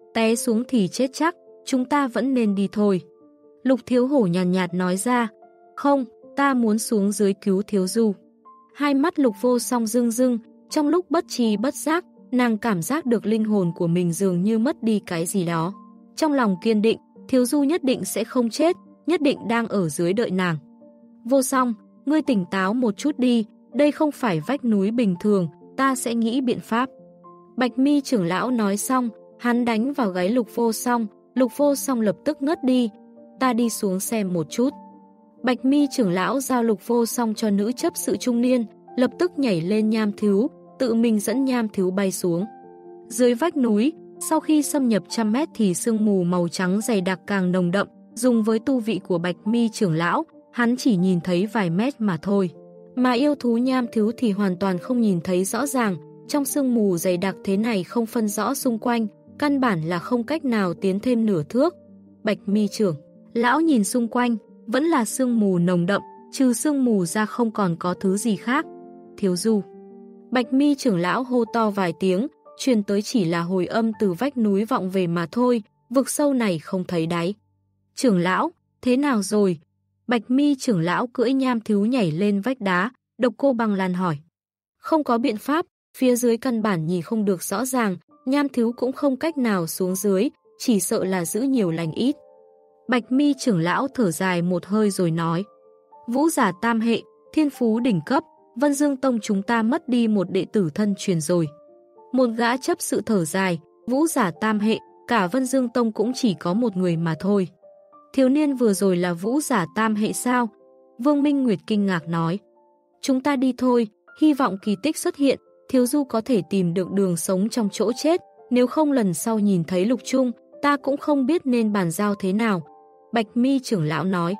té xuống thì chết chắc, chúng ta vẫn nên đi thôi. Lục Thiếu Hổ nhàn nhạt, nhạt nói ra, không, ta muốn xuống dưới cứu Thiếu Du. Hai mắt Lục Vô Song rưng rưng, trong lúc bất tri bất giác, nàng cảm giác được linh hồn của mình dường như mất đi cái gì đó. Trong lòng kiên định, Thiếu Du nhất định sẽ không chết, nhất định đang ở dưới đợi nàng. Vô Song, ngươi tỉnh táo một chút đi, đây không phải vách núi bình thường, ta sẽ nghĩ biện pháp. Bạch Mi trưởng lão nói xong, hắn đánh vào gáy Lục Vô Song, Lục Vô Song lập tức ngất đi, ta đi xuống xem một chút. Bạch Mi trưởng lão giao Lục Vô Song cho nữ chấp sự trung niên, lập tức nhảy lên nham thứu, tự mình dẫn nham thứu bay xuống. Dưới vách núi, sau khi xâm nhập trăm mét thì sương mù màu trắng dày đặc càng nồng đậm, dùng với tu vị của Bạch Mi trưởng lão, hắn chỉ nhìn thấy vài mét mà thôi. Mà yêu thú nham thứu thì hoàn toàn không nhìn thấy rõ ràng, trong sương mù dày đặc thế này không phân rõ xung quanh, căn bản là không cách nào tiến thêm nửa thước. Bạch Mi trưởng lão nhìn xung quanh, vẫn là sương mù nồng đậm, trừ sương mù ra không còn có thứ gì khác. Thiếu Du. Bạch Mi trưởng lão hô to vài tiếng, truyền tới chỉ là hồi âm từ vách núi vọng về mà thôi, vực sâu này không thấy đáy. Trưởng lão, thế nào rồi? Bạch Mi trưởng lão cưỡi nham thứu nhảy lên vách đá, Độc Cô Băng Lan hỏi. Không có biện pháp, phía dưới căn bản nhìn không được rõ ràng, nham thứu cũng không cách nào xuống dưới, chỉ sợ là giữ nhiều lành ít. Bạch Mi trưởng lão thở dài một hơi rồi nói. Vũ giả tam hệ, thiên phú đỉnh cấp, Vân Dương Tông chúng ta mất đi một đệ tử thân truyền rồi. Một gã chấp sự thở dài, vũ giả tam hệ, cả Vân Dương Tông cũng chỉ có một người mà thôi. Thiếu niên vừa rồi là vũ giả tam hệ sao? Vương Minh Nguyệt kinh ngạc nói. Chúng ta đi thôi, hy vọng kỳ tích xuất hiện, Thiếu Du có thể tìm được đường sống trong chỗ chết, nếu không lần sau nhìn thấy Lục Trung, ta cũng không biết nên bàn giao thế nào. Bạch Mi trưởng lão nói.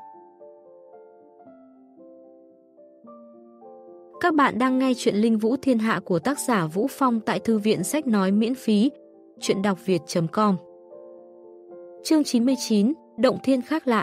Các bạn đang nghe chuyện Linh Vũ Thiên Hạ của tác giả Vũ Phong tại Thư viện Sách Nói miễn phí, chuyện đọc việt chấm com. Chương chín mươi chín, Động Thiên khác lạ.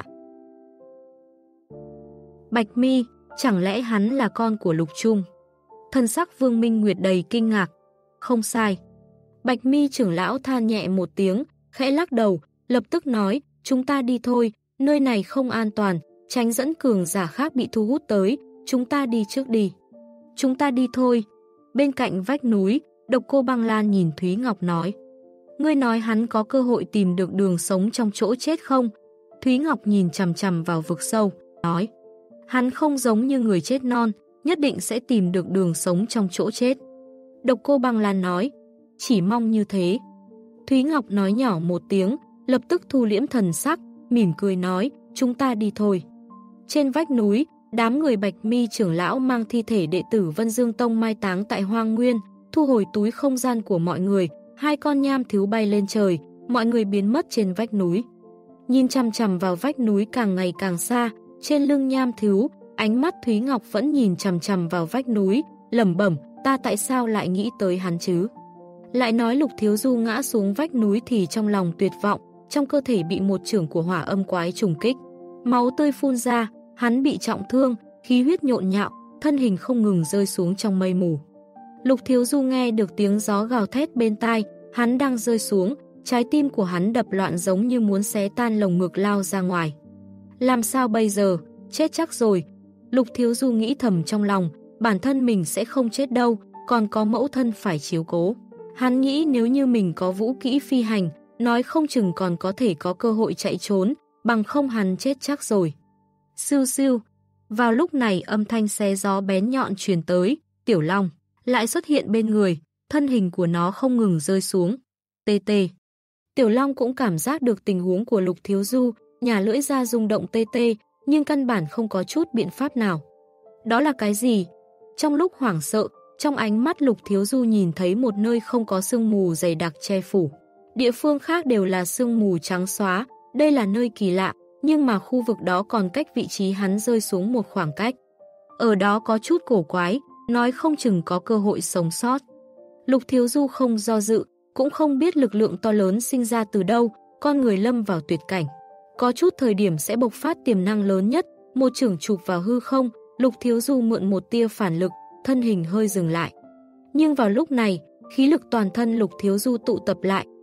Bạch Mi, chẳng lẽ hắn là con của Lục Trung? Thân sắc Vương Minh Nguyệt đầy kinh ngạc. Không sai. Bạch Mi trưởng lão than nhẹ một tiếng, khẽ lắc đầu, lập tức nói, chúng ta đi thôi, nơi này không an toàn, tránh dẫn cường giả khác bị thu hút tới, chúng ta đi trước đi. Chúng ta đi thôi. Bên cạnh vách núi, Độc Cô Băng Lan nhìn Thúy Ngọc nói. Ngươi nói hắn có cơ hội tìm được đường sống trong chỗ chết không? Thúy Ngọc nhìn chằm chằm vào vực sâu, nói. Hắn không giống như người chết non, nhất định sẽ tìm được đường sống trong chỗ chết. Độc Cô Băng Lan nói. Chỉ mong như thế. Thúy Ngọc nói nhỏ một tiếng, lập tức thu liễm thần sắc, mỉm cười nói, chúng ta đi thôi. Trên vách núi, đám người Bạch Mi trưởng lão mang thi thể đệ tử Vân Dương Tông mai táng tại Hoang Nguyên, thu hồi túi không gian của mọi người, hai con nham thứu bay lên trời, mọi người biến mất trên vách núi. Nhìn chằm chằm vào vách núi càng ngày càng xa, trên lưng nham thứu, ánh mắt Thúy Ngọc vẫn nhìn chằm chằm vào vách núi, lẩm bẩm, ta tại sao lại nghĩ tới hắn chứ? Lại nói Lục Thiếu Du ngã xuống vách núi thì trong lòng tuyệt vọng, trong cơ thể bị một chưởng của hỏa âm quái trùng kích. Máu tươi phun ra, hắn bị trọng thương, khí huyết nhộn nhạo, thân hình không ngừng rơi xuống trong mây mù. Lục Thiếu Du nghe được tiếng gió gào thét bên tai, hắn đang rơi xuống, trái tim của hắn đập loạn giống như muốn xé tan lồng ngực lao ra ngoài. Làm sao bây giờ, chết chắc rồi. Lục Thiếu Du nghĩ thầm trong lòng, bản thân mình sẽ không chết đâu, còn có mẫu thân phải chiếu cố. Hắn nghĩ nếu như mình có vũ kỹ phi hành, nói không chừng còn có thể có cơ hội chạy trốn, bằng không hắn chết chắc rồi. Siêu siêu. Vào lúc này âm thanh xé gió bén nhọn truyền tới, Tiểu Long lại xuất hiện bên người, thân hình của nó không ngừng rơi xuống. Tê tê. Tiểu Long cũng cảm giác được tình huống của Lục Thiếu Du, nhả lưỡi ra rung động tê tê, nhưng căn bản không có chút biện pháp nào. Đó là cái gì? Trong lúc hoảng sợ, trong ánh mắt Lục Thiếu Du nhìn thấy một nơi không có sương mù dày đặc che phủ. Địa phương khác đều là sương mù trắng xóa, đây là nơi kỳ lạ, nhưng mà khu vực đó còn cách vị trí hắn rơi xuống một khoảng cách. Ở đó có chút cổ quái, nói không chừng có cơ hội sống sót. Lục Thiếu Du không do dự, cũng không biết lực lượng to lớn sinh ra từ đâu, con người lâm vào tuyệt cảnh. Có chút thời điểm sẽ bộc phát tiềm năng lớn nhất, một chưởng chụp vào hư không, Lục Thiếu Du mượn một tia phản lực, thân hình hơi dừng lại. Nhưng vào lúc này, khí lực toàn thân Lục Thiếu Du tụ tập lại,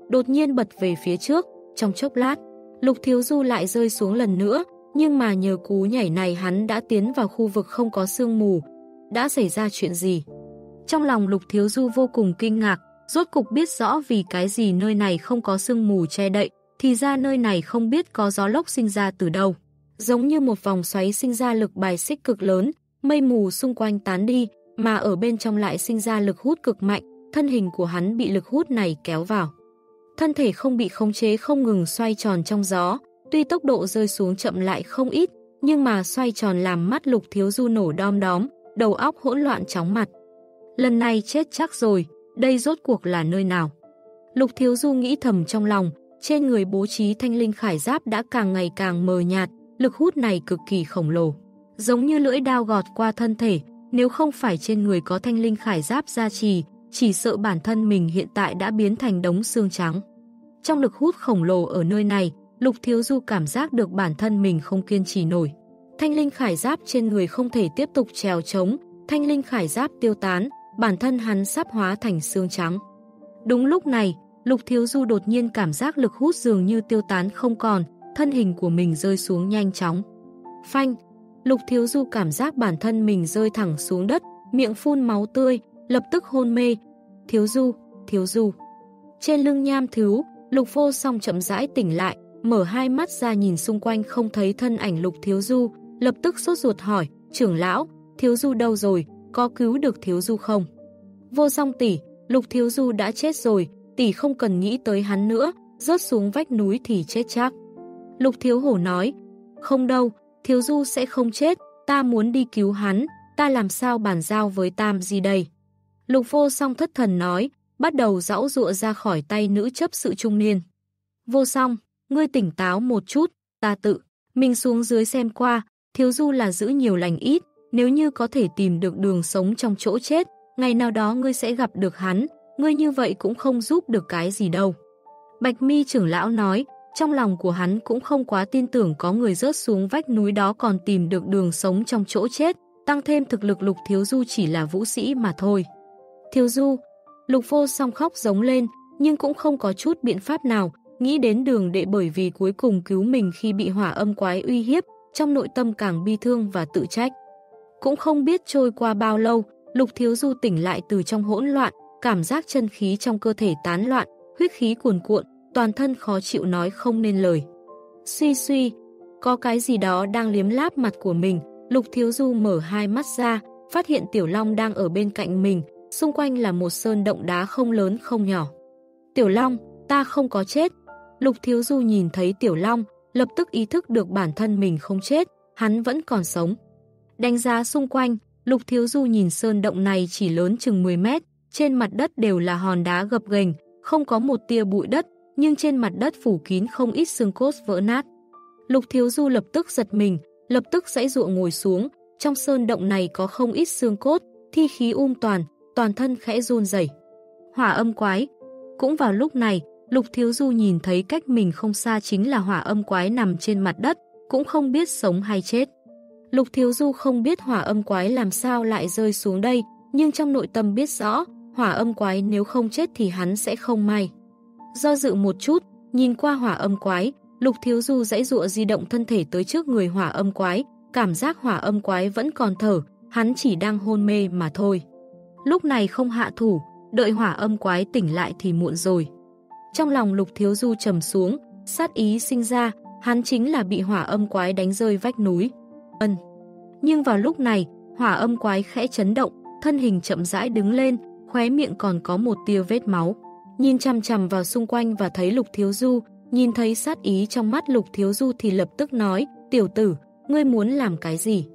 đột nhiên bật về phía trước, trong chốc lát, Lục Thiếu Du lại rơi xuống lần nữa, nhưng mà nhờ cú nhảy này hắn đã tiến vào khu vực không có sương mù. Đã xảy ra chuyện gì? Trong lòng Lục Thiếu Du vô cùng kinh ngạc, rốt cục biết rõ vì cái gì nơi này không có sương mù che đậy, thì ra nơi này không biết có gió lốc sinh ra từ đâu. Giống như một vòng xoáy sinh ra lực bài xích cực lớn, mây mù xung quanh tán đi, mà ở bên trong lại sinh ra lực hút cực mạnh, thân hình của hắn bị lực hút này kéo vào. Thân thể không bị khống chế không ngừng xoay tròn trong gió, tuy tốc độ rơi xuống chậm lại không ít, nhưng mà xoay tròn làm mắt Lục Thiếu Du nổ đom đóm, đầu óc hỗn loạn chóng mặt. Lần này chết chắc rồi, đây rốt cuộc là nơi nào? Lục Thiếu Du nghĩ thầm trong lòng, trên người bố trí thanh linh khải giáp đã càng ngày càng mờ nhạt, lực hút này cực kỳ khổng lồ. Giống như lưỡi dao gọt qua thân thể, nếu không phải trên người có thanh linh khải giáp gia trì, chỉ sợ bản thân mình hiện tại đã biến thành đống xương trắng. Trong lực hút khổng lồ ở nơi này, Lục Thiếu Du cảm giác được bản thân mình không kiên trì nổi. Thanh linh khải giáp trên người không thể tiếp tục trèo trống, thanh linh khải giáp tiêu tán, bản thân hắn sắp hóa thành xương trắng. Đúng lúc này, Lục Thiếu Du đột nhiên cảm giác lực hút dường như tiêu tán không còn, thân hình của mình rơi xuống nhanh chóng. Phanh! Lục Thiếu Du cảm giác bản thân mình rơi thẳng xuống đất, miệng phun máu tươi, lập tức hôn mê. Thiếu Du, Thiếu Du. Trên lưng nham thiếu, Lục Vô Song chậm rãi tỉnh lại, mở hai mắt ra nhìn xung quanh không thấy thân ảnh Lục Thiếu Du, lập tức sốt ruột hỏi, trưởng lão, Thiếu Du đâu rồi, có cứu được Thiếu Du không? Vô Song tỷ, Lục Thiếu Du đã chết rồi, tỷ không cần nghĩ tới hắn nữa, rớt xuống vách núi thì chết chắc. Lục Thiếu Hổ nói, không đâu, Thiếu Du sẽ không chết, ta muốn đi cứu hắn, ta làm sao bàn giao với Tam gì đây? Lục Vô Song thất thần nói, bắt đầu giãu giụa ra khỏi tay nữ chấp sự trung niên. Vô Song, ngươi tỉnh táo một chút, ta tự mình xuống dưới xem qua, Thiếu Du là giữ nhiều lành ít, nếu như có thể tìm được đường sống trong chỗ chết, ngày nào đó ngươi sẽ gặp được hắn, ngươi như vậy cũng không giúp được cái gì đâu. Bạch Mi trưởng lão nói, trong lòng của hắn cũng không quá tin tưởng có người rớt xuống vách núi đó còn tìm được đường sống trong chỗ chết, tăng thêm thực lực Lục Thiếu Du chỉ là vũ sĩ mà thôi. Thiếu Du, Lục Vô Song khóc giống lên, nhưng cũng không có chút biện pháp nào, nghĩ đến Đường Đệ bởi vì cuối cùng cứu mình khi bị hỏa âm quái uy hiếp, trong nội tâm càng bi thương và tự trách. Cũng không biết trôi qua bao lâu, Lục Thiếu Du tỉnh lại từ trong hỗn loạn, cảm giác chân khí trong cơ thể tán loạn, huyết khí cuồn cuộn, toàn thân khó chịu nói không nên lời. Suy suy, có cái gì đó đang liếm láp mặt của mình, Lục Thiếu Du mở hai mắt ra, phát hiện Tiểu Long đang ở bên cạnh mình, xung quanh là một sơn động đá không lớn không nhỏ. Tiểu Long, ta không có chết. Lục Thiếu Du nhìn thấy Tiểu Long, lập tức ý thức được bản thân mình không chết, hắn vẫn còn sống. Đánh giá xung quanh, Lục Thiếu Du nhìn sơn động này chỉ lớn chừng mười mét, trên mặt đất đều là hòn đá gập ghềnh, không có một tia bụi đất, nhưng trên mặt đất phủ kín không ít xương cốt vỡ nát. Lục Thiếu Du lập tức giật mình, lập tức giãy giụa ngồi xuống, trong sơn động này có không ít xương cốt, thi khí um toàn, toàn thân khẽ run rẩy. Hỏa âm quái. Cũng vào lúc này, Lục Thiếu Du nhìn thấy cách mình không xa chính là hỏa âm quái nằm trên mặt đất, cũng không biết sống hay chết. Lục Thiếu Du không biết hỏa âm quái làm sao lại rơi xuống đây, nhưng trong nội tâm biết rõ, hỏa âm quái nếu không chết thì hắn sẽ không may. Do dự một chút, nhìn qua hỏa âm quái, Lục Thiếu Du giãy giụa di động thân thể tới trước người hỏa âm quái, cảm giác hỏa âm quái vẫn còn thở, hắn chỉ đang hôn mê mà thôi. Lúc này không hạ thủ, đợi hỏa âm quái tỉnh lại thì muộn rồi. Trong lòng Lục Thiếu Du trầm xuống, sát ý sinh ra, hắn chính là bị hỏa âm quái đánh rơi vách núi. Ân. Nhưng vào lúc này, hỏa âm quái khẽ chấn động, thân hình chậm rãi đứng lên, khóe miệng còn có một tia vết máu. Nhìn chằm chằm vào xung quanh và thấy Lục Thiếu Du, nhìn thấy sát ý trong mắt Lục Thiếu Du thì lập tức nói, tiểu tử, ngươi muốn làm cái gì?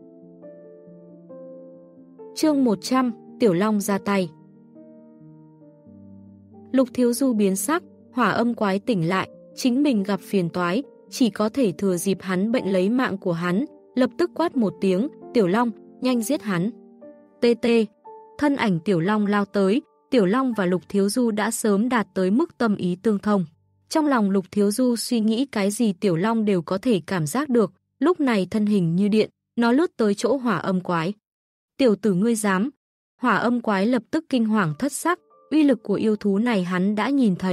Chương một trăm, Tiểu Long ra tay. Lục Thiếu Du biến sắc, hỏa âm quái tỉnh lại, chính mình gặp phiền toái, chỉ có thể thừa dịp hắn bệnh lấy mạng của hắn, lập tức quát một tiếng, Tiểu Long, nhanh giết hắn. Tê tê, thân ảnh Tiểu Long lao tới, Tiểu Long và Lục Thiếu Du đã sớm đạt tới mức tâm ý tương thông. Trong lòng Lục Thiếu Du suy nghĩ cái gì Tiểu Long đều có thể cảm giác được, lúc này thân hình như điện, nó lướt tới chỗ hỏa âm quái. Tiểu tử ngươi dám. Hỏa âm quái lập tức kinh hoàng thất sắc, uy lực của yêu thú này hắn đã nhìn thấy,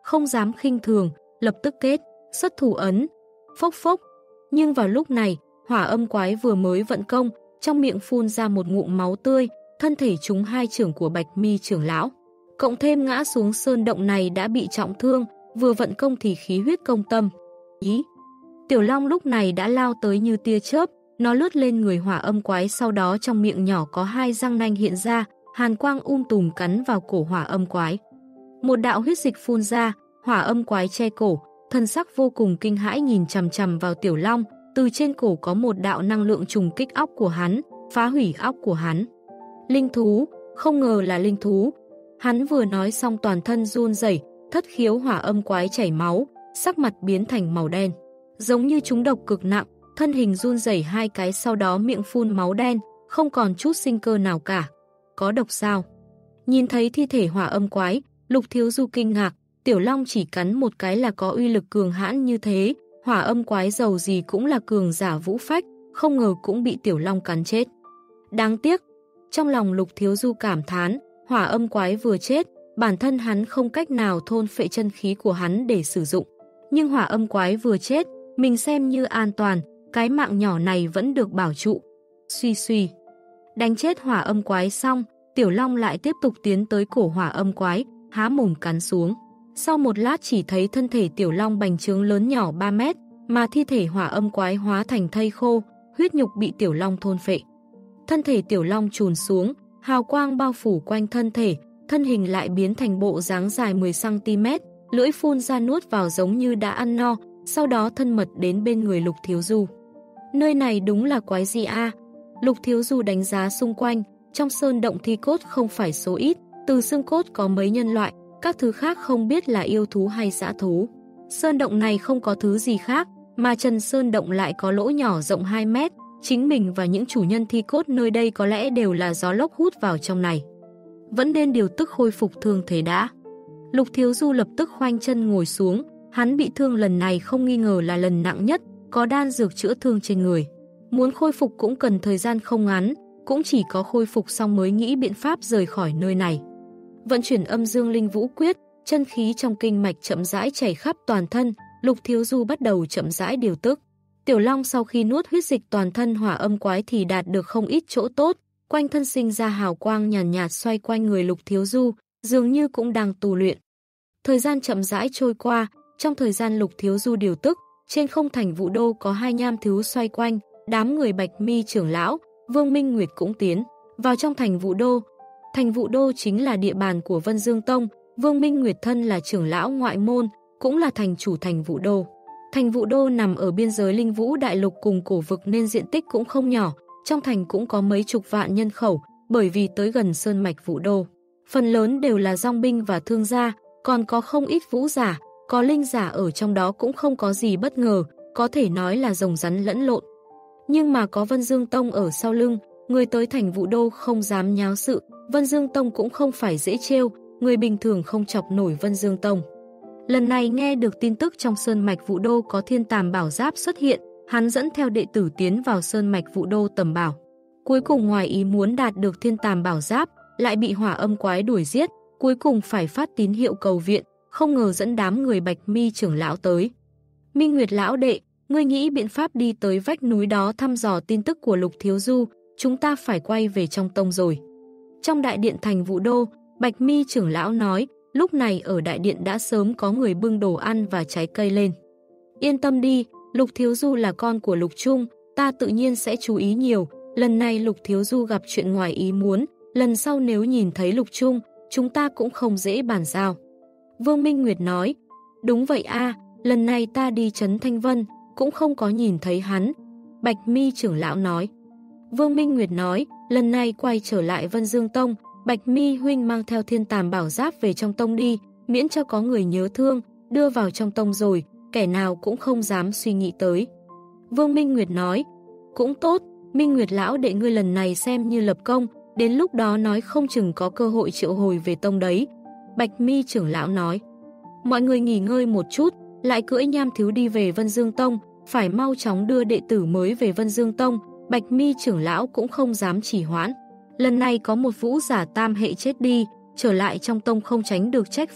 không dám khinh thường, lập tức kết, xuất thủ ấn, phốc phốc. Nhưng vào lúc này, Hỏa Âm Quái vừa mới vận công, trong miệng phun ra một ngụm máu tươi, thân thể trúng hai chưởng của Bạch Mi trưởng lão. Cộng thêm ngã xuống sơn động này đã bị trọng thương, vừa vận công thì khí huyết công tâm. Ý! Tiểu Long lúc này đã lao tới như tia chớp, nó lướt lên người Hỏa Âm Quái, sau đó trong miệng nhỏ có hai răng nanh hiện ra, hàn quang um tùm cắn vào cổ Hỏa Âm Quái. Một đạo huyết dịch phun ra, Hỏa Âm Quái che cổ, thân sắc vô cùng kinh hãi nhìn chằm chằm vào Tiểu Long, từ trên cổ có một đạo năng lượng trùng kích óc của hắn, phá hủy óc của hắn. Linh thú, không ngờ là linh thú. Hắn vừa nói xong toàn thân run rẩy, thất khiếu Hỏa Âm Quái chảy máu, sắc mặt biến thành màu đen, giống như trúng độc cực nặng, thân hình run rẩy hai cái sau đó miệng phun máu đen, không còn chút sinh cơ nào cả. Có độc sao? Nhìn thấy thi thể Hỏa Âm Quái, Lục Thiếu Du kinh ngạc, Tiểu Long chỉ cắn một cái là có uy lực cường hãn như thế, Hỏa Âm Quái dầu gì cũng là cường giả vũ phách, không ngờ cũng bị Tiểu Long cắn chết. Đáng tiếc, trong lòng Lục Thiếu Du cảm thán, Hỏa Âm Quái vừa chết, bản thân hắn không cách nào thôn phệ chân khí của hắn để sử dụng. Nhưng Hỏa Âm Quái vừa chết, mình xem như an toàn, cái mạng nhỏ này vẫn được bảo trụ. Suy suy. Đánh chết Hỏa Âm Quái xong, Tiểu Long lại tiếp tục tiến tới cổ Hỏa Âm Quái, há mồm cắn xuống. Sau một lát chỉ thấy thân thể Tiểu Long bành trướng lớn nhỏ ba mét, mà thi thể Hỏa Âm Quái hóa thành thây khô, huyết nhục bị Tiểu Long thôn phệ. Thân thể Tiểu Long trùn xuống, hào quang bao phủ quanh thân thể, thân hình lại biến thành bộ dáng dài mười xăng ti mét, lưỡi phun ra nuốt vào giống như đã ăn no, sau đó thân mật đến bên người Lục Thiếu Du. Nơi này đúng là quái gì a? Lục Thiếu Du đánh giá xung quanh, trong sơn động thi cốt không phải số ít, từ xương cốt có mấy nhân loại, các thứ khác không biết là yêu thú hay dã thú. Sơn động này không có thứ gì khác, mà trần sơn động lại có lỗ nhỏ rộng hai mét, chính mình và những chủ nhân thi cốt nơi đây có lẽ đều là gió lốc hút vào trong này. Vẫn nên điều tức khôi phục thương thế đã. Lục Thiếu Du lập tức khoanh chân ngồi xuống, hắn bị thương lần này không nghi ngờ là lần nặng nhất, có đan dược chữa thương trên người. Muốn khôi phục cũng cần thời gian không ngắn, cũng chỉ có khôi phục xong mới nghĩ biện pháp rời khỏi nơi này. Vận chuyển âm dương linh vũ quyết, chân khí trong kinh mạch chậm rãi chảy khắp toàn thân, Lục Thiếu Du bắt đầu chậm rãi điều tức. Tiểu Long sau khi nuốt huyết dịch toàn thân Hỏa Âm Quái thì đạt được không ít chỗ tốt, quanh thân sinh ra hào quang nhàn nhạt, nhạt xoay quanh người Lục Thiếu Du, dường như cũng đang tu luyện. Thời gian chậm rãi trôi qua, trong thời gian Lục Thiếu Du điều tức, trên không thành Vũ Đô có hai nham thiếu xoay quanh, đám người Bạch Mi trưởng lão, Vương Minh Nguyệt cũng tiến vào trong thành Vũ Đô. Thành Vũ Đô chính là địa bàn của Vân Dương Tông, Vương Minh Nguyệt thân là trưởng lão ngoại môn, cũng là thành chủ thành Vũ Đô. Thành Vũ Đô nằm ở biên giới Linh Vũ Đại Lục cùng cổ vực nên diện tích cũng không nhỏ, trong thành cũng có mấy chục vạn nhân khẩu, bởi vì tới gần sơn mạch Vũ Đô. Phần lớn đều là dòng binh và thương gia, còn có không ít vũ giả, có linh giả ở trong đó cũng không có gì bất ngờ, có thể nói là rồng rắn lẫn lộn. Nhưng mà có Vân Dương Tông ở sau lưng, người tới thành Vũ Đô không dám nháo sự, Vân Dương Tông cũng không phải dễ trêu, người bình thường không chọc nổi Vân Dương Tông. Lần này nghe được tin tức trong sơn mạch Vũ Đô có thiên tàm bảo giáp xuất hiện, hắn dẫn theo đệ tử tiến vào sơn mạch Vũ Đô tầm bảo. Cuối cùng ngoài ý muốn đạt được thiên tàm bảo giáp, lại bị Hỏa Âm Quái đuổi giết, cuối cùng phải phát tín hiệu cầu viện, không ngờ dẫn đám người Bạch Mi trưởng lão tới. Minh Nguyệt lão đệ, ngươi nghĩ biện pháp đi tới vách núi đó thăm dò tin tức của Lục Thiếu Du, chúng ta phải quay về trong tông rồi. Trong đại điện thành Vũ Đô, Bạch Mi trưởng lão nói, lúc này ở đại điện đã sớm có người bưng đồ ăn và trái cây lên. Yên tâm đi, Lục Thiếu Du là con của Lục Trung, ta tự nhiên sẽ chú ý nhiều, lần này Lục Thiếu Du gặp chuyện ngoài ý muốn, lần sau nếu nhìn thấy Lục Trung, chúng ta cũng không dễ bàn giao. Vương Minh Nguyệt nói, đúng vậy a, lần này ta đi trấn Thanh Vân, cũng không có nhìn thấy hắn. Bạch Mi trưởng lão nói. Vương Minh Nguyệt nói, lần này quay trở lại Vân Dương Tông, Bạch Mi huynh mang theo thiên tàm bảo giáp về trong tông đi, miễn cho có người nhớ thương, đưa vào trong tông rồi, kẻ nào cũng không dám suy nghĩ tới. Vương Minh Nguyệt nói, cũng tốt, Minh Nguyệt lão đệ ngươi lần này xem như lập công, đến lúc đó nói không chừng có cơ hội triệu hồi về tông đấy. Bạch Mi trưởng lão nói, mọi người nghỉ ngơi một chút, lại cưỡi nham thiếu đi về Vân Dương Tông, phải mau chóng đưa đệ tử mới về Vân Dương Tông. Bạch Mi trưởng lão cũng không dám trì hoãn. Lần này có một vũ giả tam hệ chết đi, trở lại trong tông không tránh được trách phạt,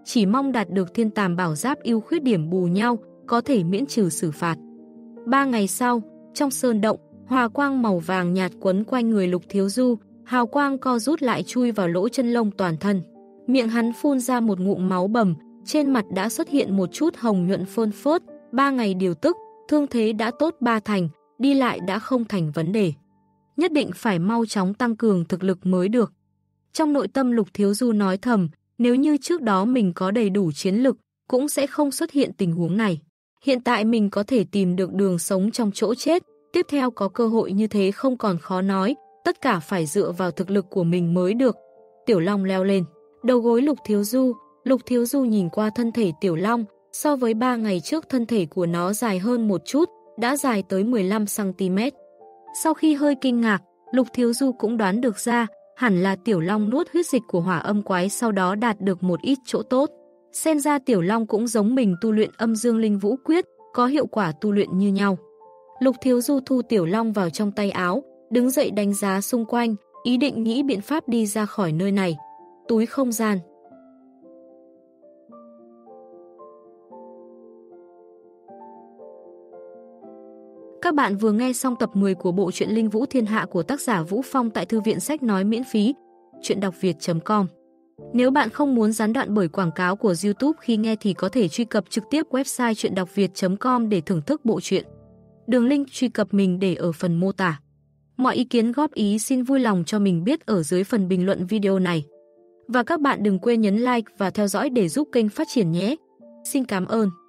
chỉ mong đạt được thiên tàm bảo giáp ưu khuyết điểm bù nhau, có thể miễn trừ xử phạt. Ba ngày sau, trong sơn động, hòa quang màu vàng nhạt quấn quanh người Lục Thiếu Du, hào quang co rút lại chui vào lỗ chân lông toàn thân. Miệng hắn phun ra một ngụm máu bầm, trên mặt đã xuất hiện một chút hồng nhuận phơn phớt, ba ngày điều tức, thương thế đã tốt ba thành, đi lại đã không thành vấn đề. Nhất định phải mau chóng tăng cường thực lực mới được. Trong nội tâm Lục Thiếu Du nói thầm, nếu như trước đó mình có đầy đủ chiến lực, cũng sẽ không xuất hiện tình huống này. Hiện tại mình có thể tìm được đường sống trong chỗ chết, tiếp theo có cơ hội như thế không còn khó nói, tất cả phải dựa vào thực lực của mình mới được. Tiểu Long leo lên, đầu gối Lục Thiếu Du, Lục Thiếu Du nhìn qua thân thể Tiểu Long, so với ba ngày trước thân thể của nó dài hơn một chút, đã dài tới mười lăm xăng ti mét. Sau khi hơi kinh ngạc, Lục Thiếu Du cũng đoán được ra, hẳn là Tiểu Long nuốt huyết dịch của hỏa âm quái sau đó đạt được một ít chỗ tốt. Xem ra Tiểu Long cũng giống mình tu luyện âm dương linh vũ quyết, có hiệu quả tu luyện như nhau. Lục Thiếu Du thu Tiểu Long vào trong tay áo, đứng dậy đánh giá xung quanh, ý định nghĩ biện pháp đi ra khỏi nơi này. Túi không gian. Các bạn vừa nghe xong tập mười của bộ truyện Linh Vũ Thiên Hạ của tác giả Vũ Phong tại thư viện sách nói miễn phí, truyện đọc việt chấm com. Nếu bạn không muốn gián đoạn bởi quảng cáo của YouTube khi nghe thì có thể truy cập trực tiếp website truyện đọc việt chấm com để thưởng thức bộ truyện. Đường link truy cập mình để ở phần mô tả. Mọi ý kiến góp ý xin vui lòng cho mình biết ở dưới phần bình luận video này. Và các bạn đừng quên nhấn like và theo dõi để giúp kênh phát triển nhé. Xin cảm ơn.